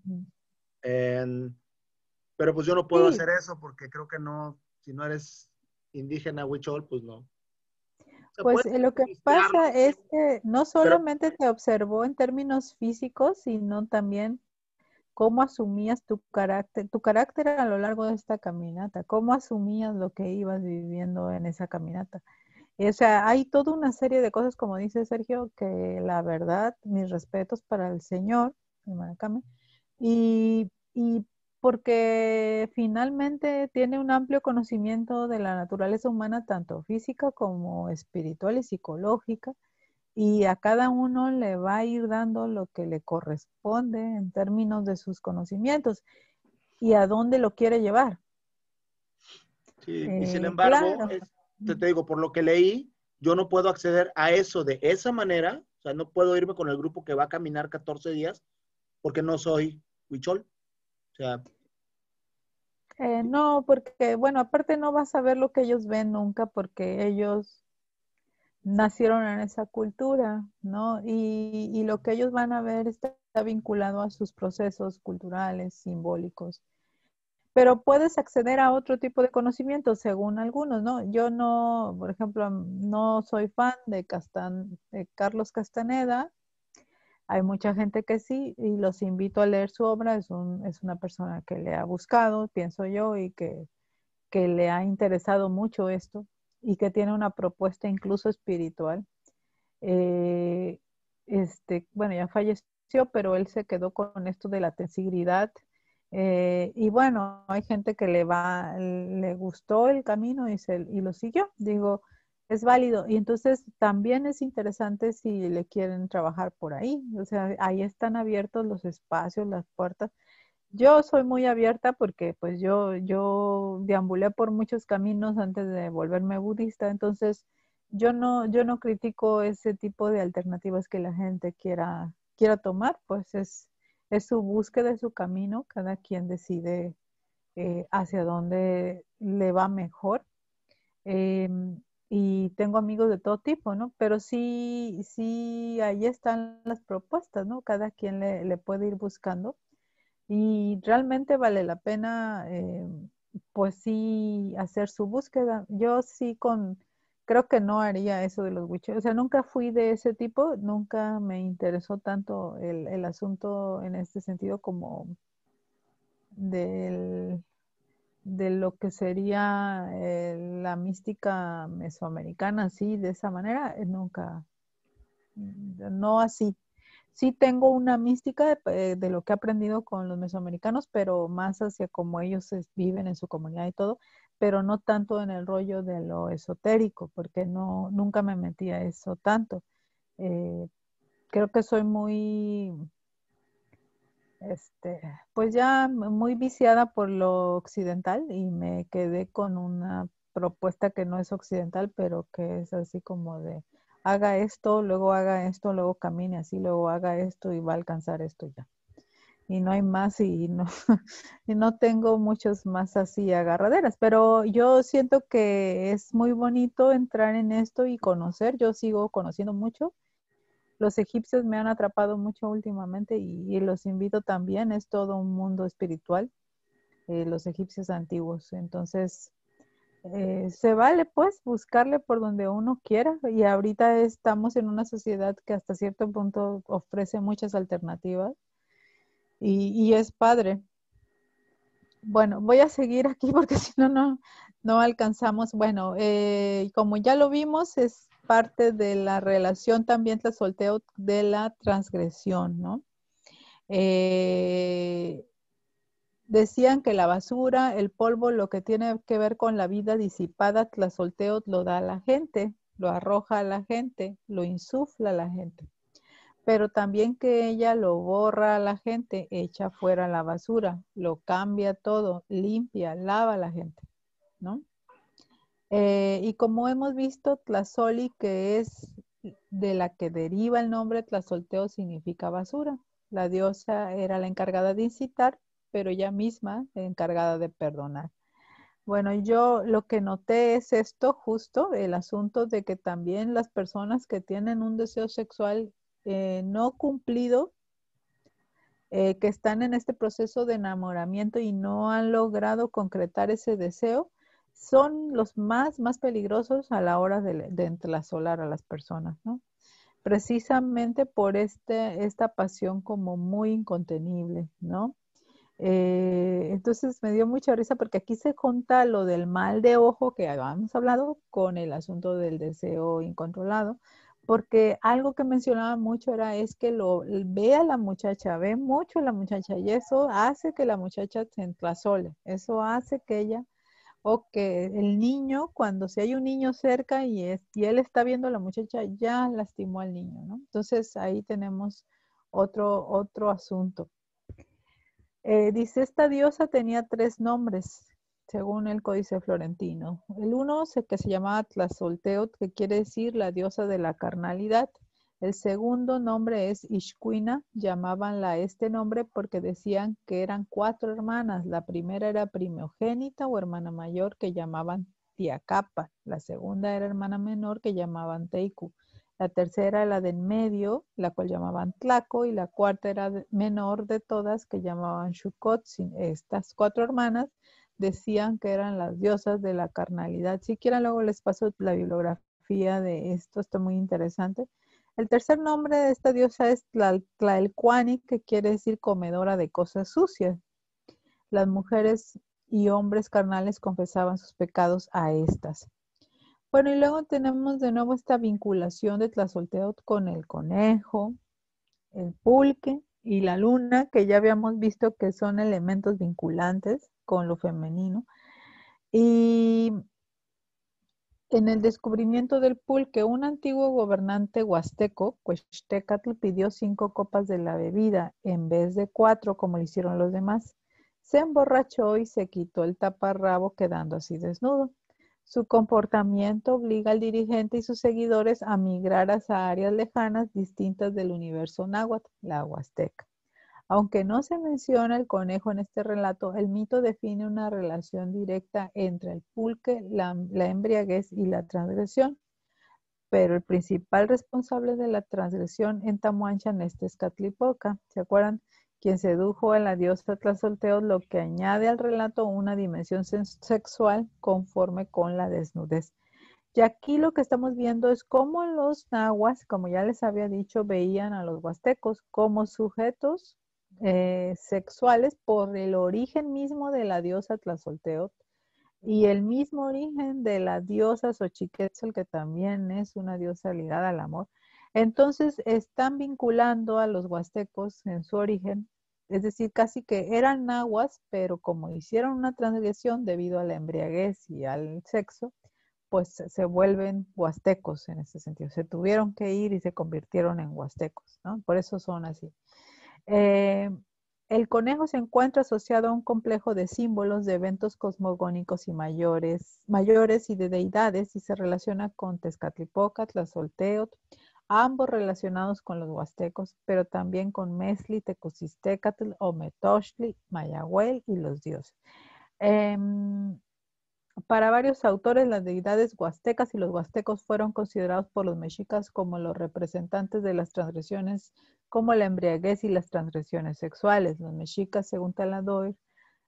Pero pues yo no puedo hacer eso porque creo que no, si no eres indígena huichol, pues no. O sea, Pues lo que pasa es que no pero solamente te observó en términos físicos, sino también cómo asumías tu carácter a lo largo de esta caminata, cómo asumías lo que ibas viviendo en esa caminata. O sea, hay toda una serie de cosas, como dice Sergio, que la verdad, mis respetos para el señor, el Maracame, y porque finalmente tiene un amplio conocimiento de la naturaleza humana, tanto física como espiritual y psicológica, y a cada uno le va a ir dando lo que le corresponde en términos de sus conocimientos y a dónde lo quiere llevar. Sí, y sin embargo, Claro. te digo, por lo que leí, yo no puedo acceder a eso de esa manera, o sea, no puedo irme con el grupo que va a caminar 14 días porque no soy huichol. O sea, No, porque, bueno, aparte no vas a ver lo que ellos ven nunca porque ellos nacieron en esa cultura, ¿no? Y lo que ellos van a ver está vinculado a sus procesos culturales, simbólicos. Pero puedes acceder a otro tipo de conocimiento según algunos, ¿no? Yo no, por ejemplo, no soy fan de Carlos Castaneda. Hay mucha gente que sí, y los invito a leer su obra. Es una persona que le ha buscado, pienso yo, y que le ha interesado mucho esto y que tiene una propuesta incluso espiritual. Bueno, ya falleció, pero él se quedó con esto de la tensigridad. Y bueno, hay gente que le gustó el camino y lo siguió. Digo, es válido. Y entonces también es interesante si le quieren trabajar por ahí. O sea, ahí están abiertos los espacios, las puertas. Yo soy muy abierta porque pues yo deambulé por muchos caminos antes de volverme budista, entonces yo no critico ese tipo de alternativas que la gente quiera tomar, pues es su búsqueda, es su camino, cada quien decide hacia dónde le va mejor. Y tengo amigos de todo tipo, ¿no? Pero sí, ahí están las propuestas, ¿no? Cada quien le puede ir buscando. Y realmente vale la pena, pues sí, hacer su búsqueda. Yo sí creo que no haría eso de los witches. O sea, nunca fui de ese tipo, nunca me interesó tanto el asunto en este sentido como del, de lo que sería la mística mesoamericana, así, de esa manera, nunca, no así. Sí tengo una mística de lo que he aprendido con los mesoamericanos, pero más hacia cómo ellos viven en su comunidad y todo, pero no tanto en el rollo de lo esotérico, porque nunca me metí a eso tanto. Eh, Creo que soy muy, pues ya muy viciada por lo occidental y me quedé con una propuesta que no es occidental, pero que es así como de haga esto, luego camine así, luego haga esto y va a alcanzar esto ya. Y no hay más y no, y no tengo muchos más así agarraderas, pero yo siento que es muy bonito entrar en esto y conocer, yo sigo conociendo mucho. Los egipcios me han atrapado mucho últimamente y los invito también, es todo un mundo espiritual, los egipcios antiguos. Entonces, se vale pues buscarle por donde uno quiera y ahorita estamos en una sociedad que hasta cierto punto ofrece muchas alternativas y es padre. Bueno, voy a seguir aquí porque si no alcanzamos. Bueno, como ya lo vimos, es parte de la relación también solteo de la transgresión, ¿no? Decían que la basura, el polvo, lo que tiene que ver con la vida disipada, Tlazolteotl lo da a la gente, lo arroja a la gente, lo insufla a la gente. Pero también que ella lo borra a la gente, echa fuera la basura, lo cambia todo, limpia, lava a la gente, ¿no? Y como hemos visto, Tlazoli, que es de la que deriva el nombre Tlazolteo, significa basura. La diosa era la encargada de incitar, pero ella misma encargada de perdonar. Bueno, yo lo que noté es esto, justo el asunto de que también las personas que tienen un deseo sexual no cumplido, que están en este proceso de enamoramiento y no han logrado concretar ese deseo, son los más peligrosos a la hora de enlazolar a las personas, ¿no? Precisamente por esta pasión como muy incontenible, ¿no? Entonces me dio mucha risa porque aquí se junta lo del mal de ojo que habíamos hablado con el asunto del deseo incontrolado, porque algo que mencionaba mucho es que ve a la muchacha, ve mucho a la muchacha y eso hace que la muchacha se entlazole, eso hace que ella o que el niño, cuando si hay un niño cerca y él está viendo a la muchacha, ya lastimó al niño, ¿no? Entonces ahí tenemos otro asunto. Dice, esta diosa tenía 3 nombres, según el Códice Florentino. El uno que se llamaba Tlazolteotl, que quiere decir la diosa de la carnalidad. El segundo nombre es Ixcuina, llamabanla este nombre porque decían que eran 4 hermanas. La primera era primogénita o hermana mayor que llamaban Tiacapa. La segunda era hermana menor que llamaban Teicu. La tercera era la de en medio, la cual llamaban Tlaco, y la cuarta era menor de todas, que llamaban Xucotzin. Estas 4 hermanas decían que eran las diosas de la carnalidad. Si quieren, luego les paso la bibliografía de esto, está muy interesante. El tercer nombre de esta diosa es Tlaelcuani, que quiere decir comedora de cosas sucias. Las mujeres y hombres carnales confesaban sus pecados a estas. Bueno, y luego tenemos de nuevo esta vinculación de Tlazolteotl con el conejo, el pulque y la luna, que ya habíamos visto que son elementos vinculantes con lo femenino. Y en el descubrimiento del pulque, un antiguo gobernante huasteco, Cuextecatl, pidió 5 copas de la bebida en vez de 4 como lo hicieron los demás. Se emborrachó y se quitó el taparrabo quedando así desnudo. Su comportamiento obliga al dirigente y sus seguidores a migrar hacia áreas lejanas distintas del universo náhuatl, la huasteca. Aunque no se menciona el conejo en este relato, el mito define una relación directa entre el pulque, la embriaguez y la transgresión. Pero el principal responsable de la transgresión en Tamuanchan es Tezcatlipoca. ¿Se acuerdan? Quien sedujo a la diosa Tlazolteotl, lo que añade al relato una dimensión sexual conforme con la desnudez. Y aquí lo que estamos viendo es cómo los nahuas, como ya les había dicho, veían a los huastecos como sujetos sexuales por el origen mismo de la diosa Tlazolteotl y el mismo origen de la diosa Xochiquetzal, que también es una diosa ligada al amor. Entonces están vinculando a los huastecos en su origen, es decir, casi que eran nahuas, pero como hicieron una transgresión debido a la embriaguez y al sexo, pues se vuelven huastecos en ese sentido. Se tuvieron que ir y se convirtieron en huastecos, ¿no? Por eso son así. El conejo se encuentra asociado a un complejo de símbolos de eventos cosmogónicos y mayores y de deidades y se relaciona con Tezcatlipoca, Tlazolteotl, ambos relacionados con los huastecos, pero también con Mesli, Tecocistecatl, Ometochtli, Mayahuel y los dioses. Para varios autores, las deidades huastecas y los huastecos fueron considerados por los mexicas como los representantes de las transgresiones, como la embriaguez y las transgresiones sexuales. Los mexicas, según Taladoir,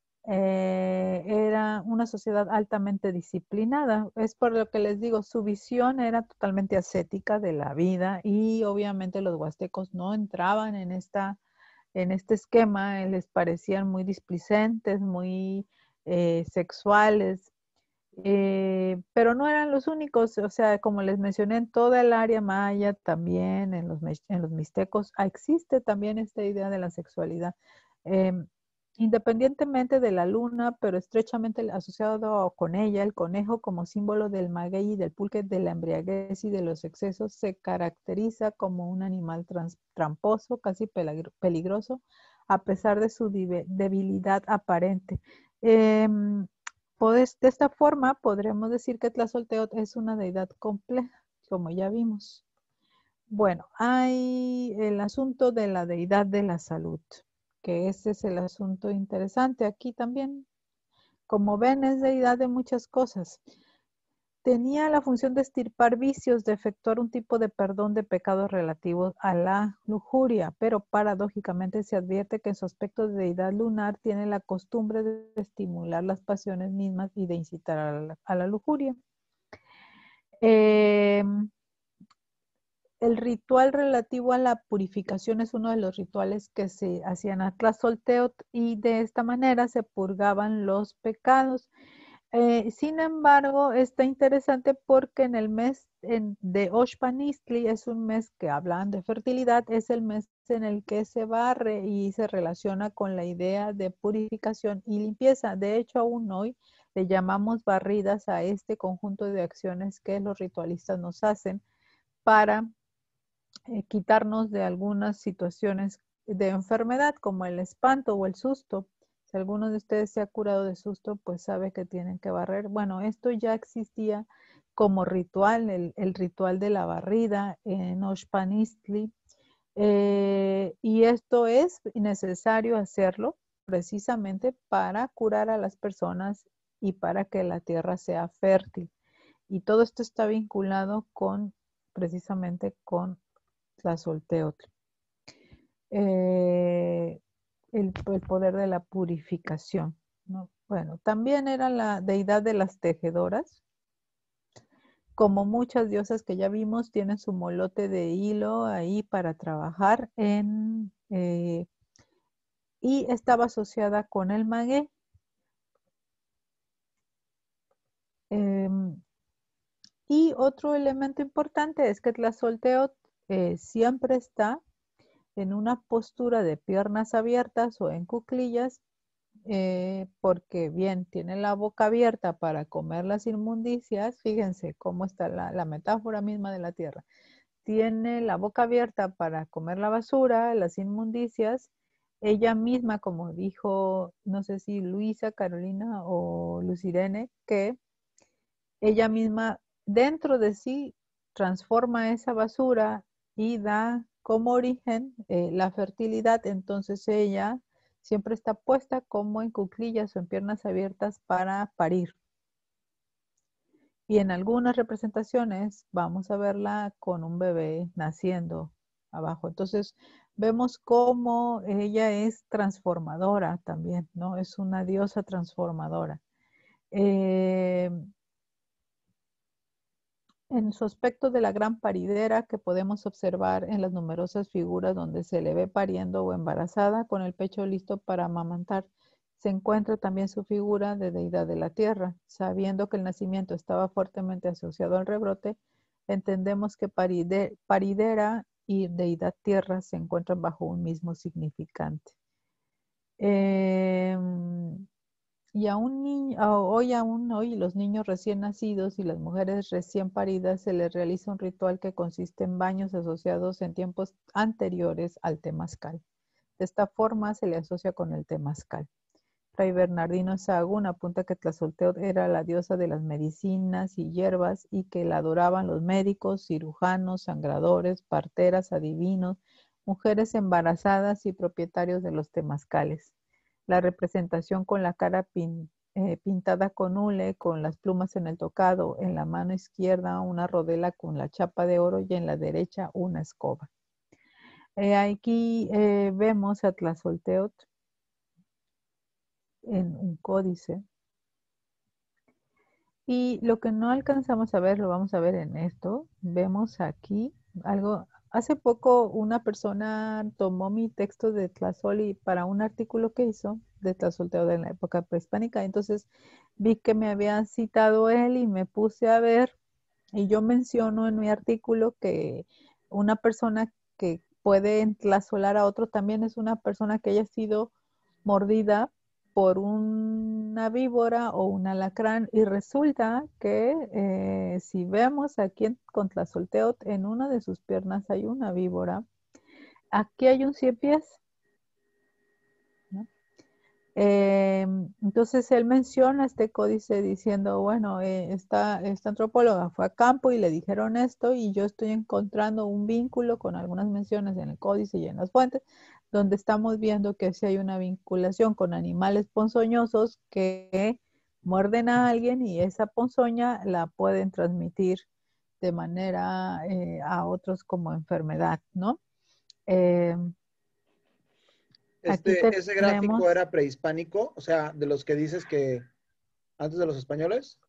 era una sociedad altamente disciplinada. Es por lo que les digo, su visión era totalmente ascética de la vida y obviamente los huastecos no entraban en este esquema, les parecían muy displicentes, muy sexuales. Pero no eran los únicos, o sea, como les mencioné, en toda el área maya, también en los mixtecos, existe también esta idea de la sexualidad. Independientemente de la luna, pero estrechamente asociado con ella, el conejo como símbolo del maguey y del pulque, de la embriaguez y de los excesos, se caracteriza como un animal tramposo, casi peligroso, a pesar de su debilidad aparente. De esta forma, podremos decir que Tlazolteotl es una deidad compleja, como ya vimos. Bueno, hay el asunto de la deidad de la salud, que ese es el asunto interesante aquí también. Como ven, es deidad de muchas cosas. Tenía la función de extirpar vicios, de efectuar un tipo de perdón de pecados relativos a la lujuria, pero paradójicamente se advierte que en su aspecto de deidad lunar tiene la costumbre de estimular las pasiones mismas y de incitar a la lujuria. El ritual relativo a la purificación es uno de los rituales que se hacían a Tlazolteotl y de esta manera se purgaban los pecados. Sin embargo, está interesante porque en el mes de Oxpanistli es un mes que hablan de fertilidad, es el mes en el que se barre y se relaciona con la idea de purificación y limpieza. De hecho, aún hoy le llamamos barridas a este conjunto de acciones que los ritualistas nos hacen para quitarnos de algunas situaciones de enfermedad como el espanto o el susto. Si alguno de ustedes se ha curado de susto, pues sabe que tienen que barrer. Bueno, esto ya existía como ritual, el ritual de la barrida en Oxpanistli. Y esto es necesario hacerlo precisamente para curar a las personas y para que la tierra sea fértil. Y todo esto está vinculado precisamente con Tlazolteotl. El poder de la purificación, ¿no? Bueno, también era la deidad de las tejedoras. Como muchas diosas que ya vimos, tienen su molote de hilo ahí para trabajar y estaba asociada con el maguey. Y otro elemento importante es que Tlazolteotl siempre está en una postura de piernas abiertas o en cuclillas, porque bien, tiene la boca abierta para comer las inmundicias. Fíjense cómo está la metáfora misma de la tierra. Tiene la boca abierta para comer la basura, las inmundicias. Ella misma, como dijo, no sé si Luisa, Carolina o Lucirene, que ella misma dentro de sí transforma esa basura y da como origen la fertilidad. Entonces ella siempre está puesta como en cuclillas o en piernas abiertas para parir. Y en algunas representaciones vamos a verla con un bebé naciendo abajo. Entonces vemos cómo ella es transformadora también, ¿no? Es una diosa transformadora. En su aspecto de la gran paridera que podemos observar en las numerosas figuras donde se le ve pariendo o embarazada con el pecho listo para amamantar, se encuentra también su figura de deidad de la tierra. Sabiendo que el nacimiento estaba fuertemente asociado al rebrote, entendemos que paridera y deidad tierra se encuentran bajo un mismo significante. Y hoy los niños recién nacidos y las mujeres recién paridas se les realiza un ritual que consiste en baños asociados en tiempos anteriores al temazcal. De esta forma se le asocia con el temazcal. Fray Bernardino Sahagún apunta que Tlazolteotl era la diosa de las medicinas y hierbas y que la adoraban los médicos, cirujanos, sangradores, parteras, adivinos, mujeres embarazadas y propietarios de los temazcales. La representación con la cara pintada con hule, con las plumas en el tocado, en la mano izquierda una rodela con la chapa de oro y en la derecha una escoba. Aquí vemos a Tlazolteotl en un códice. Y lo que no alcanzamos a ver, lo vamos a ver en esto. Vemos aquí algo. Hace poco una persona tomó mi texto de Tlazoli para un artículo que hizo de Tlazolteotl en la época prehispánica. Entonces vi que me había citado él y me puse a ver. Y yo menciono en mi artículo que una persona que puede entlazolar a otro también es una persona que haya sido mordida por una víbora o un alacrán. Y resulta que si vemos aquí con Tlazolteotl, en una de sus piernas hay una víbora. Aquí hay un 100 pies. ¿No? Entonces él menciona este códice diciendo, bueno, esta antropóloga fue a campo y le dijeron esto y yo estoy encontrando un vínculo con algunas menciones en el códice y en las fuentes donde estamos viendo que sí hay una vinculación con animales ponzoñosos que muerden a alguien y esa ponzoña la pueden transmitir de manera a otros como enfermedad, ¿no? ¿Ese gráfico era prehispánico? O sea, de los que dices que antes de los españoles.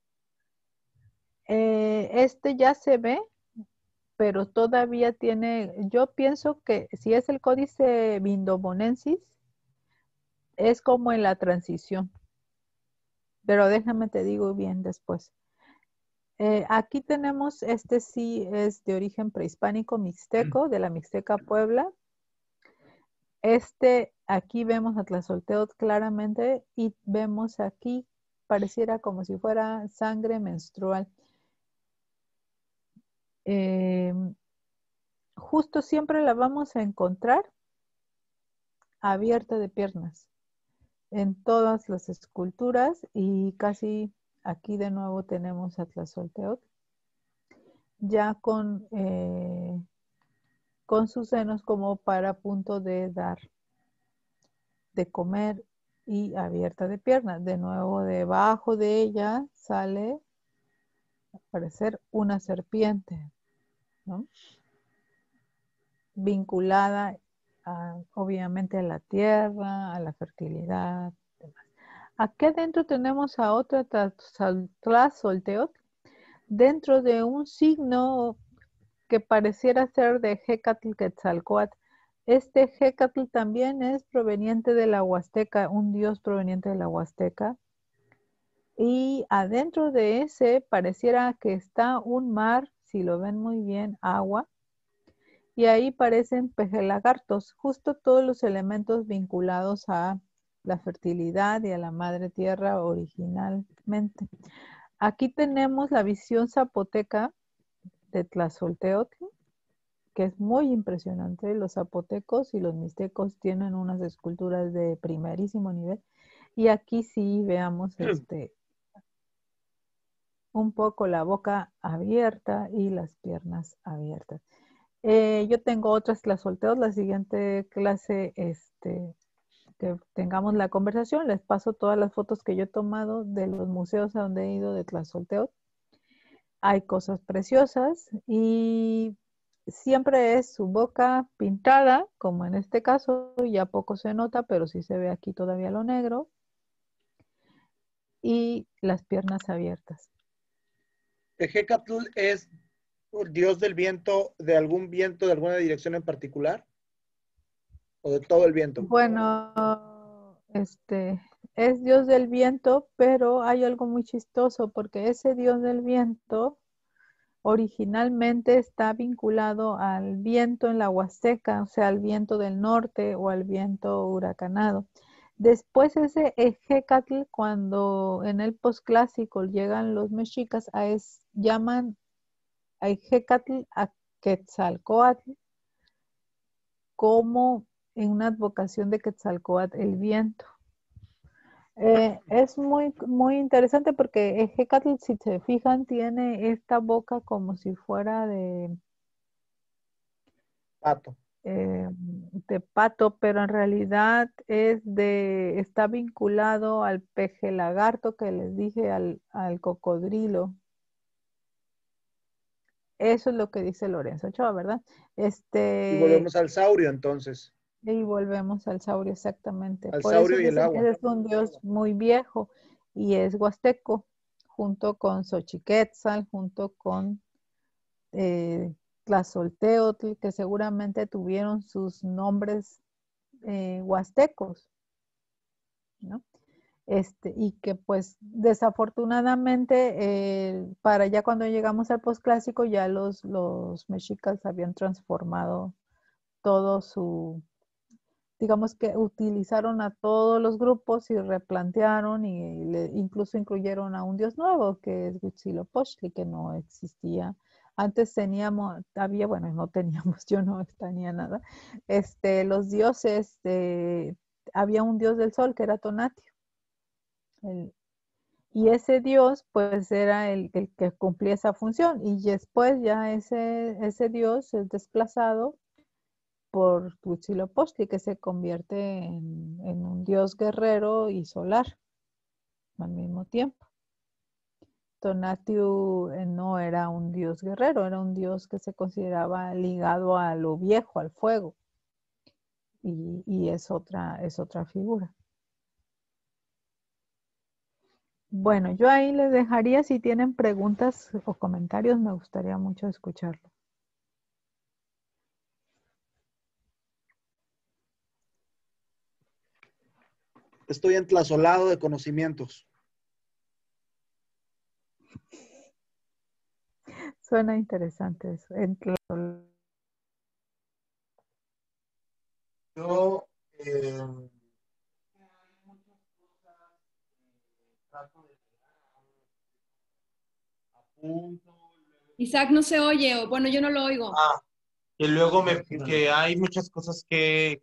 Este ya se ve, pero todavía tiene, yo pienso que si es el códice vindobonensis, es como en la transición. Pero déjame te digo bien después. Aquí tenemos, este sí es de origen prehispánico mixteco, de la Mixteca Puebla. Aquí vemos a Tlazolteotl claramente y vemos aquí, pareciera como si fuera sangre menstrual. Justo siempre la vamos a encontrar abierta de piernas en todas las esculturas y casi aquí de nuevo tenemos a Tlazolteotl ya con sus senos como para punto de dar de comer y abierta de piernas. De nuevo debajo de ella sale a parecer una serpiente, ¿no? Vinculada obviamente a la tierra, a la fertilidad, demás. Aquí adentro tenemos a otra Tlazolteotl dentro de un signo que pareciera ser de Hécatl Quetzalcóatl. Este Hécatl también es proveniente de la Huasteca, un dios proveniente de la Huasteca. Y adentro de ese pareciera que está un mar, si lo ven muy bien, agua. Y ahí parecen pejelagartos, justo todos los elementos vinculados a la fertilidad y a la madre tierra originalmente. Aquí tenemos la visión zapoteca de Tlazolteotl, que es muy impresionante. Los zapotecos y los mixtecos tienen unas esculturas de primerísimo nivel. Y aquí sí veamos un poco la boca abierta y las piernas abiertas. Yo tengo otras Tlazolteotl. La siguiente clase, que tengamos la conversación, les paso todas las fotos que yo he tomado de los museos a donde he ido de Tlazolteotl. Hay cosas preciosas y siempre es su boca pintada, como en este caso, ya poco se nota, pero sí se ve aquí todavía lo negro. Y las piernas abiertas. ¿Ejecatl es dios del viento, de algún viento, de alguna dirección en particular? ¿O de todo el viento? Bueno, es dios del viento, pero hay algo muy chistoso, porque ese dios del viento originalmente está vinculado al viento en la Huasteca, o sea, al viento del norte o al viento huracanado. Después ese Ejecatl, cuando en el posclásico llegan los mexicas, llaman a Ejecatl a Quetzalcóatl como en una advocación de Quetzalcóatl, el viento. Es muy, muy interesante porque Ejecatl, si se fijan, tiene esta boca como si fuera de pato. De pato, pero en realidad está vinculado al peje lagarto que les dije, al cocodrilo. Eso es lo que dice Lorenzo Ochoa, ¿verdad? Y volvemos al saurio entonces. Y volvemos al saurio, exactamente. Al Por saurio eso y el agua. es un dios muy viejo y es huasteco, junto con Xochiquetzal, junto con Tlazolteotl, que seguramente tuvieron sus nombres huastecos, ¿no? Y que pues desafortunadamente para ya cuando llegamos al posclásico ya los mexicas habían transformado todo digamos que utilizaron a todos los grupos y replantearon y incluso incluyeron a un dios nuevo que es Huitzilopochtli, que no existía. Antes bueno, no teníamos, yo no tenía nada. Los dioses, había un dios del sol que era Tonatio. Y ese dios, pues, era el que cumplía esa función. Y después ya ese dios es desplazado por Huitzilopochtli, que se convierte en un dios guerrero y solar al mismo tiempo. Tonatiuh no era un dios guerrero, era un dios que se consideraba ligado a lo viejo, al fuego. Y es otra figura. Bueno, yo ahí les dejaría, si tienen preguntas o comentarios, me gustaría mucho escucharlo. Estoy entlasolado de conocimientos. Suena interesante eso. Yo Isaac no se oye, o bueno, yo no lo oigo. Y luego que hay muchas cosas que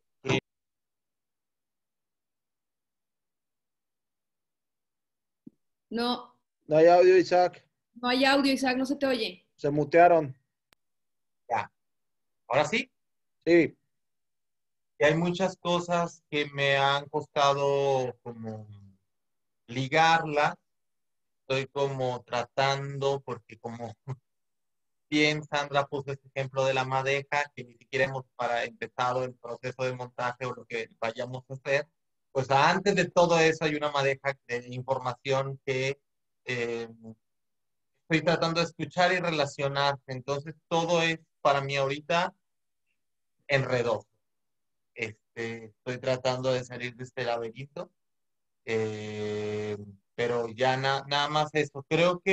No. No hay audio, Isaac. No hay audio, Isaac, no se te oye. Se mutearon. Ya. ¿Ahora sí? Sí. Y hay muchas cosas que me han costado como ligarlas. Estoy como tratando, porque como bien Sandra puso este ejemplo de la madeja, que ni siquiera hemos empezado el proceso de montaje o lo que vayamos a hacer, pues antes de todo eso hay una madeja de información que estoy tratando de escuchar y relacionar. Entonces todo es para mí ahorita enredoso. Estoy tratando de salir de este laberinto. pero ya nada más eso.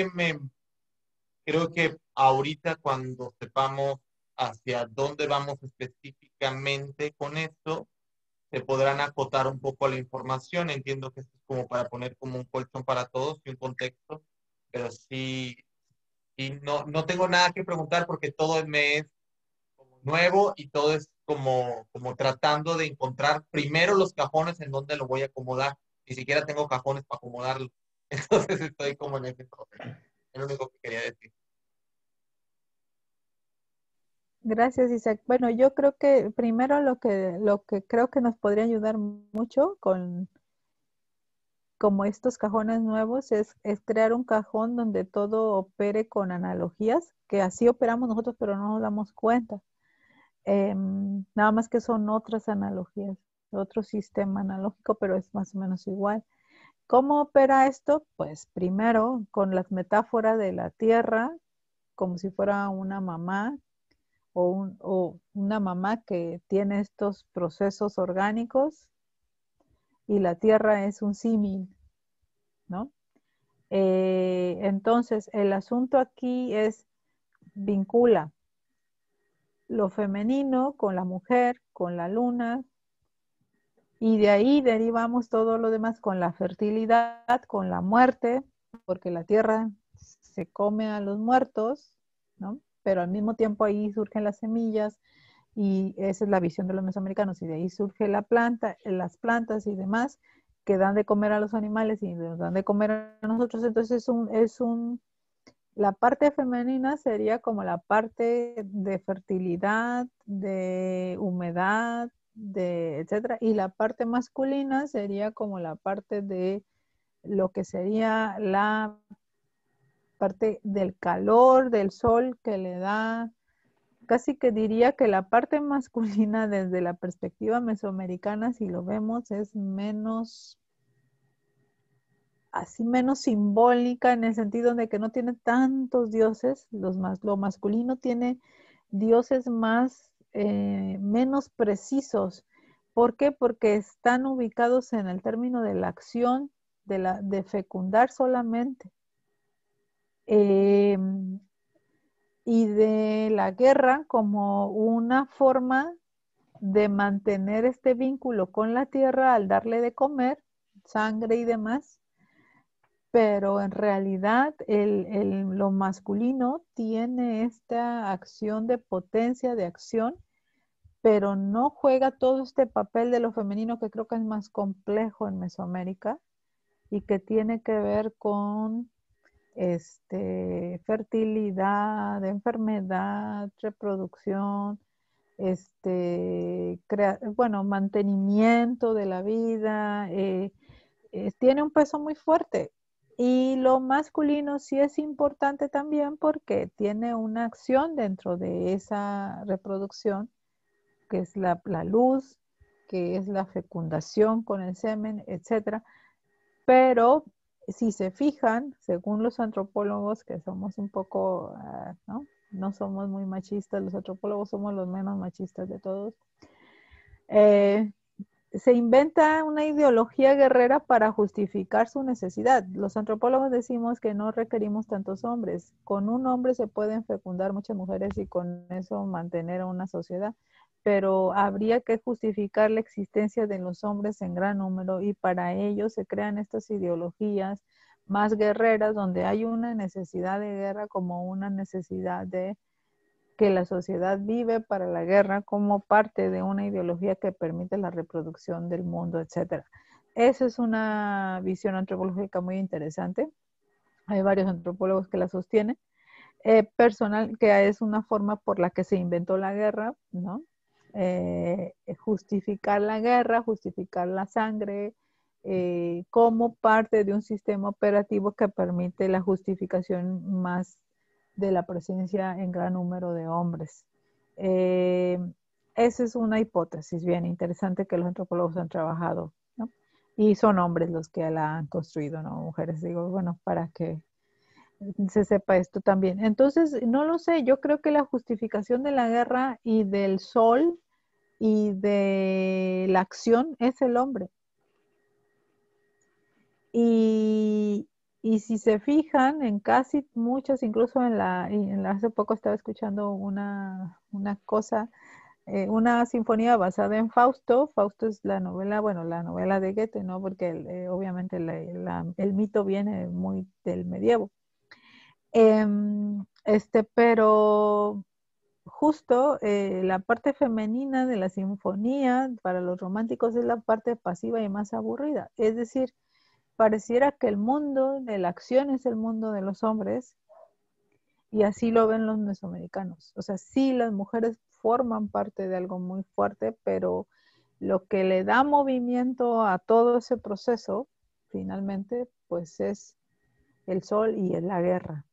Creo que ahorita cuando sepamos hacia dónde vamos específicamente con esto, se podrán acotar un poco la información. Entiendo que esto es como para poner como un colchón para todos y un contexto, pero sí, y no tengo nada que preguntar porque todo me es como nuevo y todo es como tratando de encontrar primero los cajones en donde lo voy a acomodar. Ni siquiera tengo cajones para acomodarlo. Entonces estoy como en ese proceso. Es lo único que quería decir. Gracias, Isaac. Bueno, yo creo que primero lo que creo que nos podría ayudar mucho con como estos cajones nuevos es crear un cajón donde todo opere con analogías, que así operamos nosotros, pero no nos damos cuenta. Nada más que son otras analogías, otro sistema analógico, pero es más o menos igual. ¿Cómo opera esto? Pues primero con las metáforas de la tierra, como si fuera una mamá o una mamá que tiene estos procesos orgánicos y la tierra es un símil, ¿no? Entonces, el asunto aquí es vincula lo femenino con la mujer, con la luna, y de ahí derivamos todo lo demás con la fertilidad, con la muerte, porque la tierra se come a los muertos, ¿no? Pero al mismo tiempo ahí surgen las semillas y esa es la visión de los mesoamericanos y de ahí surge la planta, las plantas y demás que dan de comer a los animales y nos dan de comer a nosotros. Entonces la parte femenina sería como la parte de fertilidad, de humedad, de etcétera, y la parte masculina sería como la parte de lo que sería la parte del calor del sol que le da, casi que diría que la parte masculina desde la perspectiva mesoamericana, si lo vemos, es menos así menos simbólica en el sentido de que no tiene tantos dioses, lo masculino tiene dioses más, menos precisos. ¿Por qué? Porque están ubicados en el término de la acción, de fecundar solamente. Y de la guerra como una forma de mantener este vínculo con la tierra al darle de comer, sangre y demás, pero en realidad lo masculino tiene esta acción de potencia, de acción, pero no juega todo este papel de lo femenino que creo que es más complejo en Mesoamérica y que tiene que ver con fertilidad, enfermedad, reproducción, bueno, mantenimiento de la vida, tiene un peso muy fuerte. Y lo masculino sí es importante también porque tiene una acción dentro de esa reproducción, que es la luz, que es la fecundación con el semen, etcétera. Pero si se fijan, según los antropólogos, que somos un poco, ¿no? No somos muy machistas, los antropólogos somos los menos machistas de todos. Se inventa una ideología guerrera para justificar su necesidad. Los antropólogos decimos que no requerimos tantos hombres. Con un hombre se pueden fecundar muchas mujeres y con eso mantener a una sociedad, pero habría que justificar la existencia de los hombres en gran número y para ello se crean estas ideologías más guerreras donde hay una necesidad de guerra como una necesidad de que la sociedad vive para la guerra como parte de una ideología que permite la reproducción del mundo, etc. Esa es una visión antropológica muy interesante. Hay varios antropólogos que la sostienen. Personal, que es una forma por la que se inventó la guerra, ¿no? Justificar la guerra, justificar la sangre, como parte de un sistema operativo que permite la justificación más de la presencia en gran número de hombres. Esa es una hipótesis bien interesante que los antropólogos han trabajado, ¿no? Y son hombres los que la han construido, no mujeres. Digo, bueno, para que se sepa esto también. Entonces, no lo sé, yo creo que la justificación de la guerra y del sol y de la acción es el hombre. Y, y si se fijan en casi muchas, incluso hace poco estaba escuchando una cosa, una sinfonía basada en Fausto. Fausto es la novela, bueno, la novela de Goethe, ¿no? Porque obviamente el mito viene muy del medievo. Pero justo la parte femenina de la sinfonía para los románticos es la parte pasiva y más aburrida. Es decir, pareciera que el mundo de la acción es el mundo de los hombres, y así lo ven los mesoamericanos. O sea, sí, las mujeres forman parte de algo muy fuerte, pero lo que le da movimiento a todo ese proceso, finalmente, pues es el sol y es la guerra,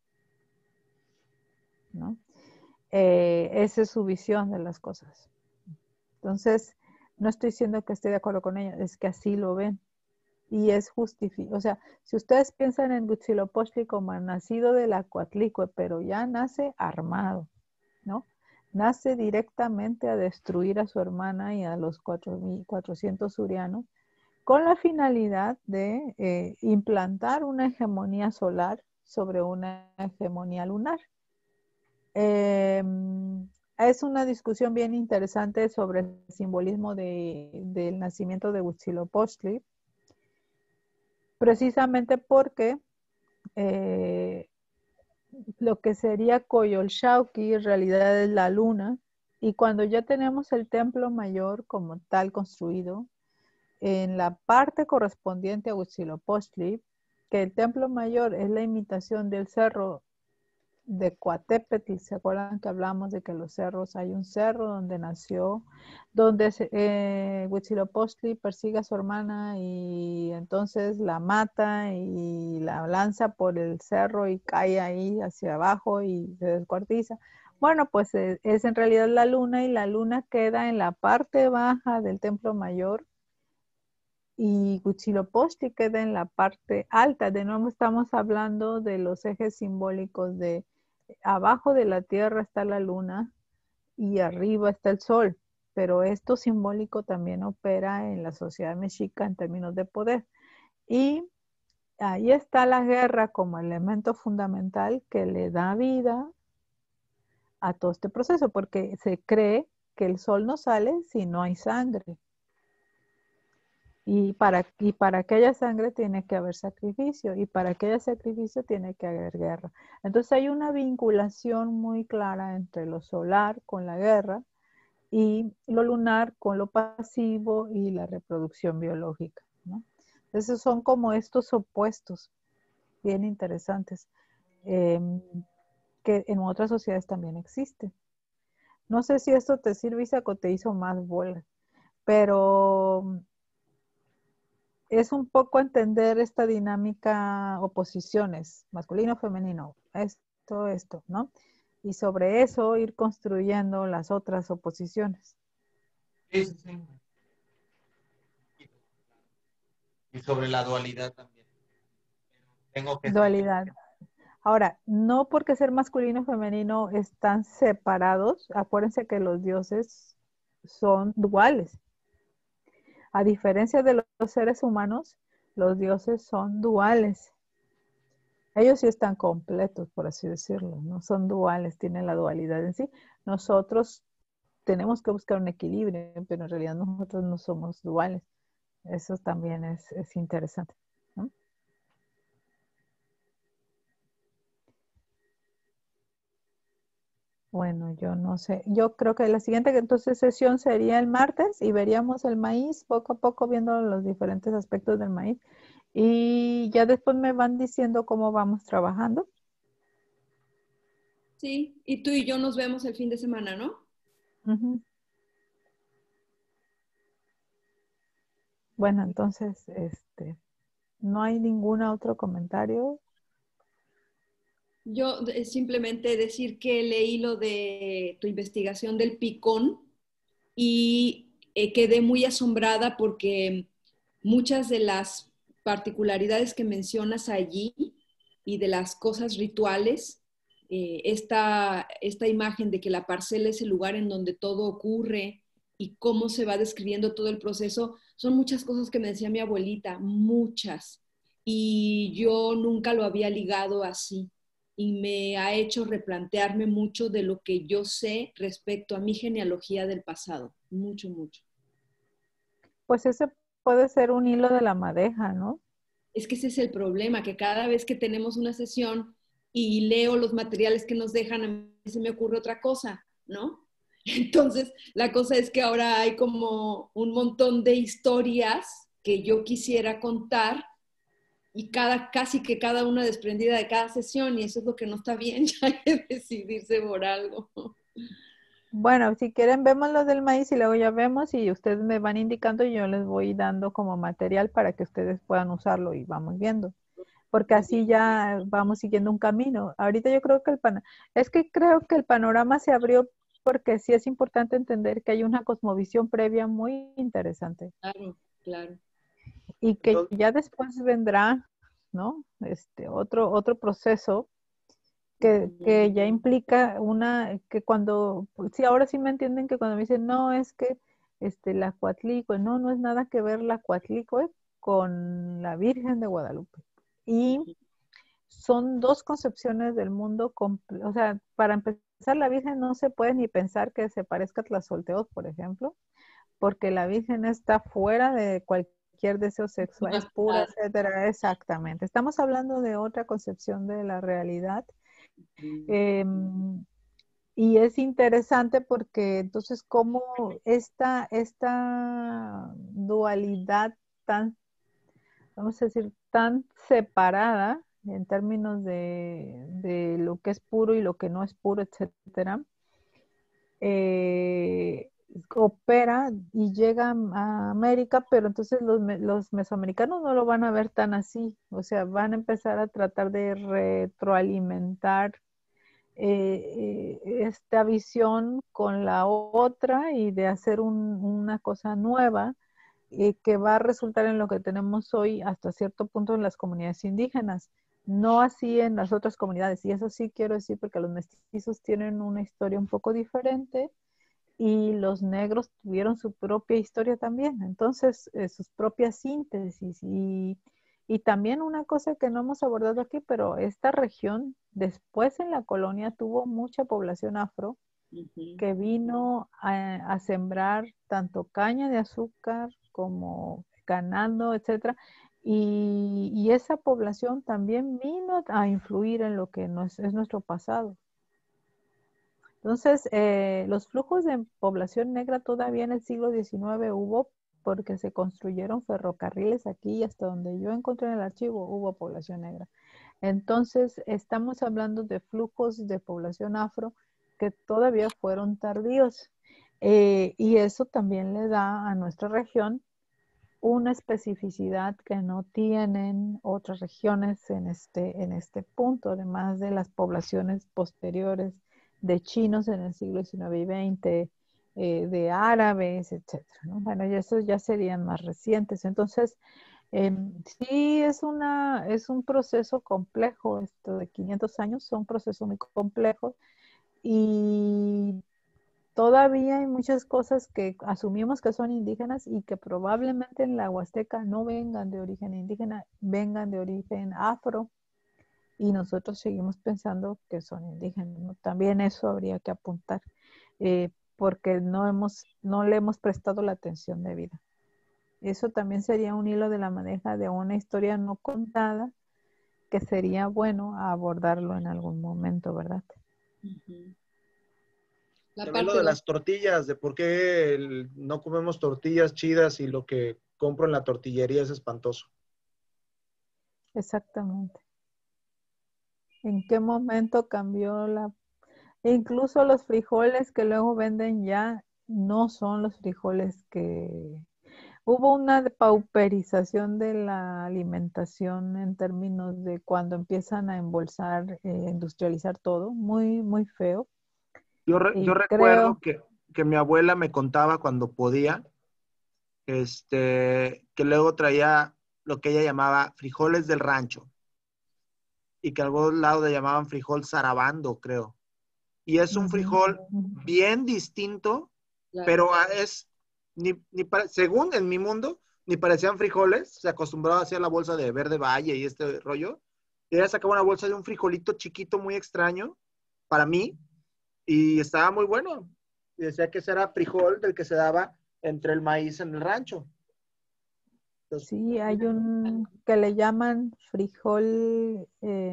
¿no? Esa es su visión de las cosas. Entonces, no estoy diciendo que esté de acuerdo con ella, es que así lo ven. Y es justificado. O sea, si ustedes piensan en Huitzilopochtli como nacido de la Coatlicue, pero ya nace armado, ¿no? Nace directamente a destruir a su hermana y a los 400 surianos, con la finalidad de implantar una hegemonía solar sobre una hegemonía lunar. Es una discusión bien interesante sobre el simbolismo del nacimiento de Huitzilopochtli, precisamente porque lo que sería Coyolxauhqui en realidad es la luna, y cuando ya tenemos el templo mayor como tal construido, en la parte correspondiente a Huitzilopochtli, que el templo mayor es la imitación del cerro de Coatepetl. ¿Se acuerdan que hablamos de que los cerros, hay un cerro donde nació, donde Huitzilopochtli persigue a su hermana y entonces la mata y la lanza por el cerro y cae ahí hacia abajo y se descuartiza? Bueno, pues es en realidad la luna, y la luna queda en la parte baja del templo mayor y Huitzilopochtli queda en la parte alta. De nuevo estamos hablando de los ejes simbólicos de abajo de la Tierra está la luna y arriba está el sol, pero esto simbólico también opera en la sociedad mexica en términos de poder. Y ahí está la guerra como elemento fundamental que le da vida a todo este proceso, porque se cree que el sol no sale si no hay sangre. Y para que haya sangre tiene que haber sacrificio, y para que haya sacrificio tiene que haber guerra. Entonces hay una vinculación muy clara entre lo solar con la guerra y lo lunar con lo pasivo y la reproducción biológica, ¿no? Entonces son como estos opuestos bien interesantes, que en otras sociedades también existen. No sé si esto te sirve, Isaac, o te hizo más bola, pero es un poco entender esta dinámica, oposiciones, masculino, femenino, esto, ¿no? Y sobre eso ir construyendo las otras oposiciones. Sí, sí, sí. Y sobre la dualidad también. Tengo que Dualidad. Ahora, no porque ser masculino y femenino están separados, acuérdense que los dioses son duales. A diferencia de los seres humanos, los dioses son duales. Ellos sí están completos, por así decirlo, no son duales, tienen la dualidad en sí. Nosotros tenemos que buscar un equilibrio, pero en realidad nosotros no somos duales. Eso también es interesante, ¿no? Bueno, yo no sé. Yo creo que la siguiente entonces sesión sería el martes y veríamos el maíz poco a poco, viendo los diferentes aspectos del maíz. Y ya después me van diciendo cómo vamos trabajando. Sí, y tú y yo nos vemos el fin de semana, ¿no? Ujú. Bueno, entonces, no hay ningún otro comentario. Yo simplemente decir que leí lo de tu investigación del picón y quedé muy asombrada porque muchas de las particularidades que mencionas allí y de las cosas rituales, esta imagen de que la parcela es el lugar en donde todo ocurre y cómo se va describiendo todo el proceso, son muchas cosas que me decía mi abuelita, muchas. y yo nunca lo había ligado así. Y me ha hecho replantearme mucho de lo que yo sé respecto a mi genealogía del pasado. Mucho, mucho. Pues ese puede ser un hilo de la madeja, ¿no? Es que ese es el problema, que cada vez que tenemos una sesión y leo los materiales que nos dejan, a mí se me ocurre otra cosa, ¿no? Entonces, la cosa es que ahora hay como un montón de historias que yo quisiera contar y casi que cada una desprendida de cada sesión, y eso es lo que no está bien, ya hay que decidirse por algo. Bueno, si quieren vemos los del maíz y luego ya vemos y ustedes me van indicando y yo les voy dando como material para que ustedes puedan usarlo y vamos viendo. Porque así ya vamos siguiendo un camino. Ahorita yo creo que creo que el panorama se abrió porque sí es importante entender que hay una cosmovisión previa muy interesante. Claro, claro. Y que ya después vendrá, ¿no? Otro proceso que ya implica que cuando, sí, ahora sí me entienden que cuando me dicen, no, es que la Coatlicue, no es nada que ver la Coatlicue con la Virgen de Guadalupe. Y son dos concepciones del mundo, o sea, para empezar, la Virgen no se puede ni pensar que se parezca a Tlazolteotl, por ejemplo, porque la Virgen está fuera de cualquier deseo sexual, es pura, etcétera, exactamente. Estamos hablando de otra concepción de la realidad. Y es interesante porque entonces como esta dualidad tan, vamos a decir, tan separada en términos de lo que es puro y lo que no es puro, etcétera, opera y llega a América, pero entonces los mesoamericanos no lo van a ver tan así, o sea, van a empezar a tratar de retroalimentar esta visión con la otra y de hacer una cosa nueva que va a resultar en lo que tenemos hoy hasta cierto punto en las comunidades indígenas, no así en las otras comunidades. Y eso sí quiero decir porque los mestizos tienen una historia un poco diferente y los negros tuvieron su propia historia también, entonces sus propias síntesis y también una cosa que no hemos abordado aquí, pero esta región después en la colonia tuvo mucha población afro que vino a sembrar tanto caña de azúcar como ganado, etcétera, y esa población también vino a influir en lo que es nuestro pasado. Entonces, los flujos de población negra todavía en el siglo XIX hubo porque se construyeron ferrocarriles aquí y hasta donde yo encontré en el archivo hubo población negra. Entonces, estamos hablando de flujos de población afro que todavía fueron tardíos. Y eso también le da a nuestra región una especificidad que no tienen otras regiones en este punto, además de las poblaciones posteriores de chinos en el siglo XIX y XX, de árabes, etc. ¿no? Bueno, y esos ya serían más recientes. Entonces, sí es un proceso complejo, esto de 500 años, son procesos muy complejos y todavía hay muchas cosas que asumimos que son indígenas y que probablemente en la Huasteca no vengan de origen indígena, vengan de origen afro y nosotros seguimos pensando que son indígenas, ¿no? También eso habría que apuntar porque no le hemos prestado la atención debida. Eso también sería un hilo de la madeja de una historia no contada que sería bueno abordarlo en algún momento, ¿verdad? También lo de las tortillas, de por qué no comemos tortillas chidas y lo que compro en la tortillería es espantoso. Exactamente. ¿En qué momento cambió incluso los frijoles que luego venden ya no son los frijoles que... Hubo una pauperización de la alimentación en términos de cuando empiezan a embolsar, industrializar todo, muy, muy feo. Yo recuerdo que mi abuela me contaba cuando podía, que luego traía lo que ella llamaba frijoles del rancho y que a algún lado le llamaban frijol zarabando, creo. Y es un frijol bien distinto, claro. Pero según en mi mundo, ni parecían frijoles, se acostumbraba a hacer la bolsa de Verde Valle y este rollo. Y ella sacaba una bolsa de un frijolito chiquito muy extraño para mí y estaba muy bueno. Y decía que ese era frijol del que se daba entre el maíz en el rancho. Entonces, Sí, hay un que le llaman frijol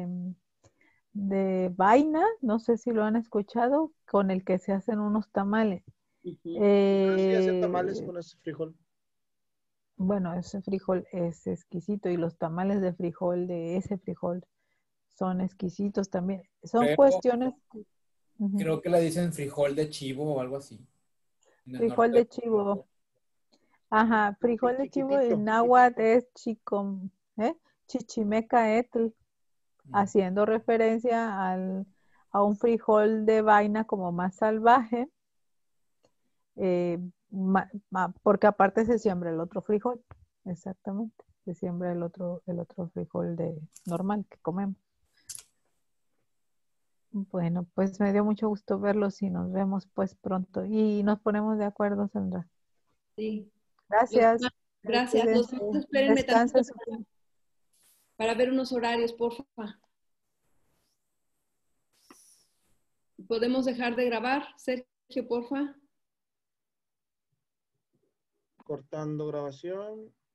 de vaina, no sé si lo han escuchado, con el que se hacen unos tamales. sí hacen tamales Eh, con ese frijol. bueno, ese frijol es exquisito y los tamales de frijol de ese frijol son exquisitos también. Son Creo, cuestiones. Ujú. creo que le dicen frijol de chivo o algo así. En el Frijol norte. de chivo. Ajá, frijol de chivo Chiquitito. en náhuatl es chichimecaetl, haciendo referencia a un frijol de vaina como más salvaje, porque aparte se siembra el otro frijol, exactamente, se siembra el otro frijol de normal que comemos. Bueno, pues me dio mucho gusto verlos y nos vemos pues pronto y nos ponemos de acuerdo, Sandra. Sí. Gracias. Gracias. Los demás Cuídense. espérenme Descansen. tantito para ver unos horarios, porfa. ¿Podemos dejar de grabar, Sergio, porfa? Cortando grabación.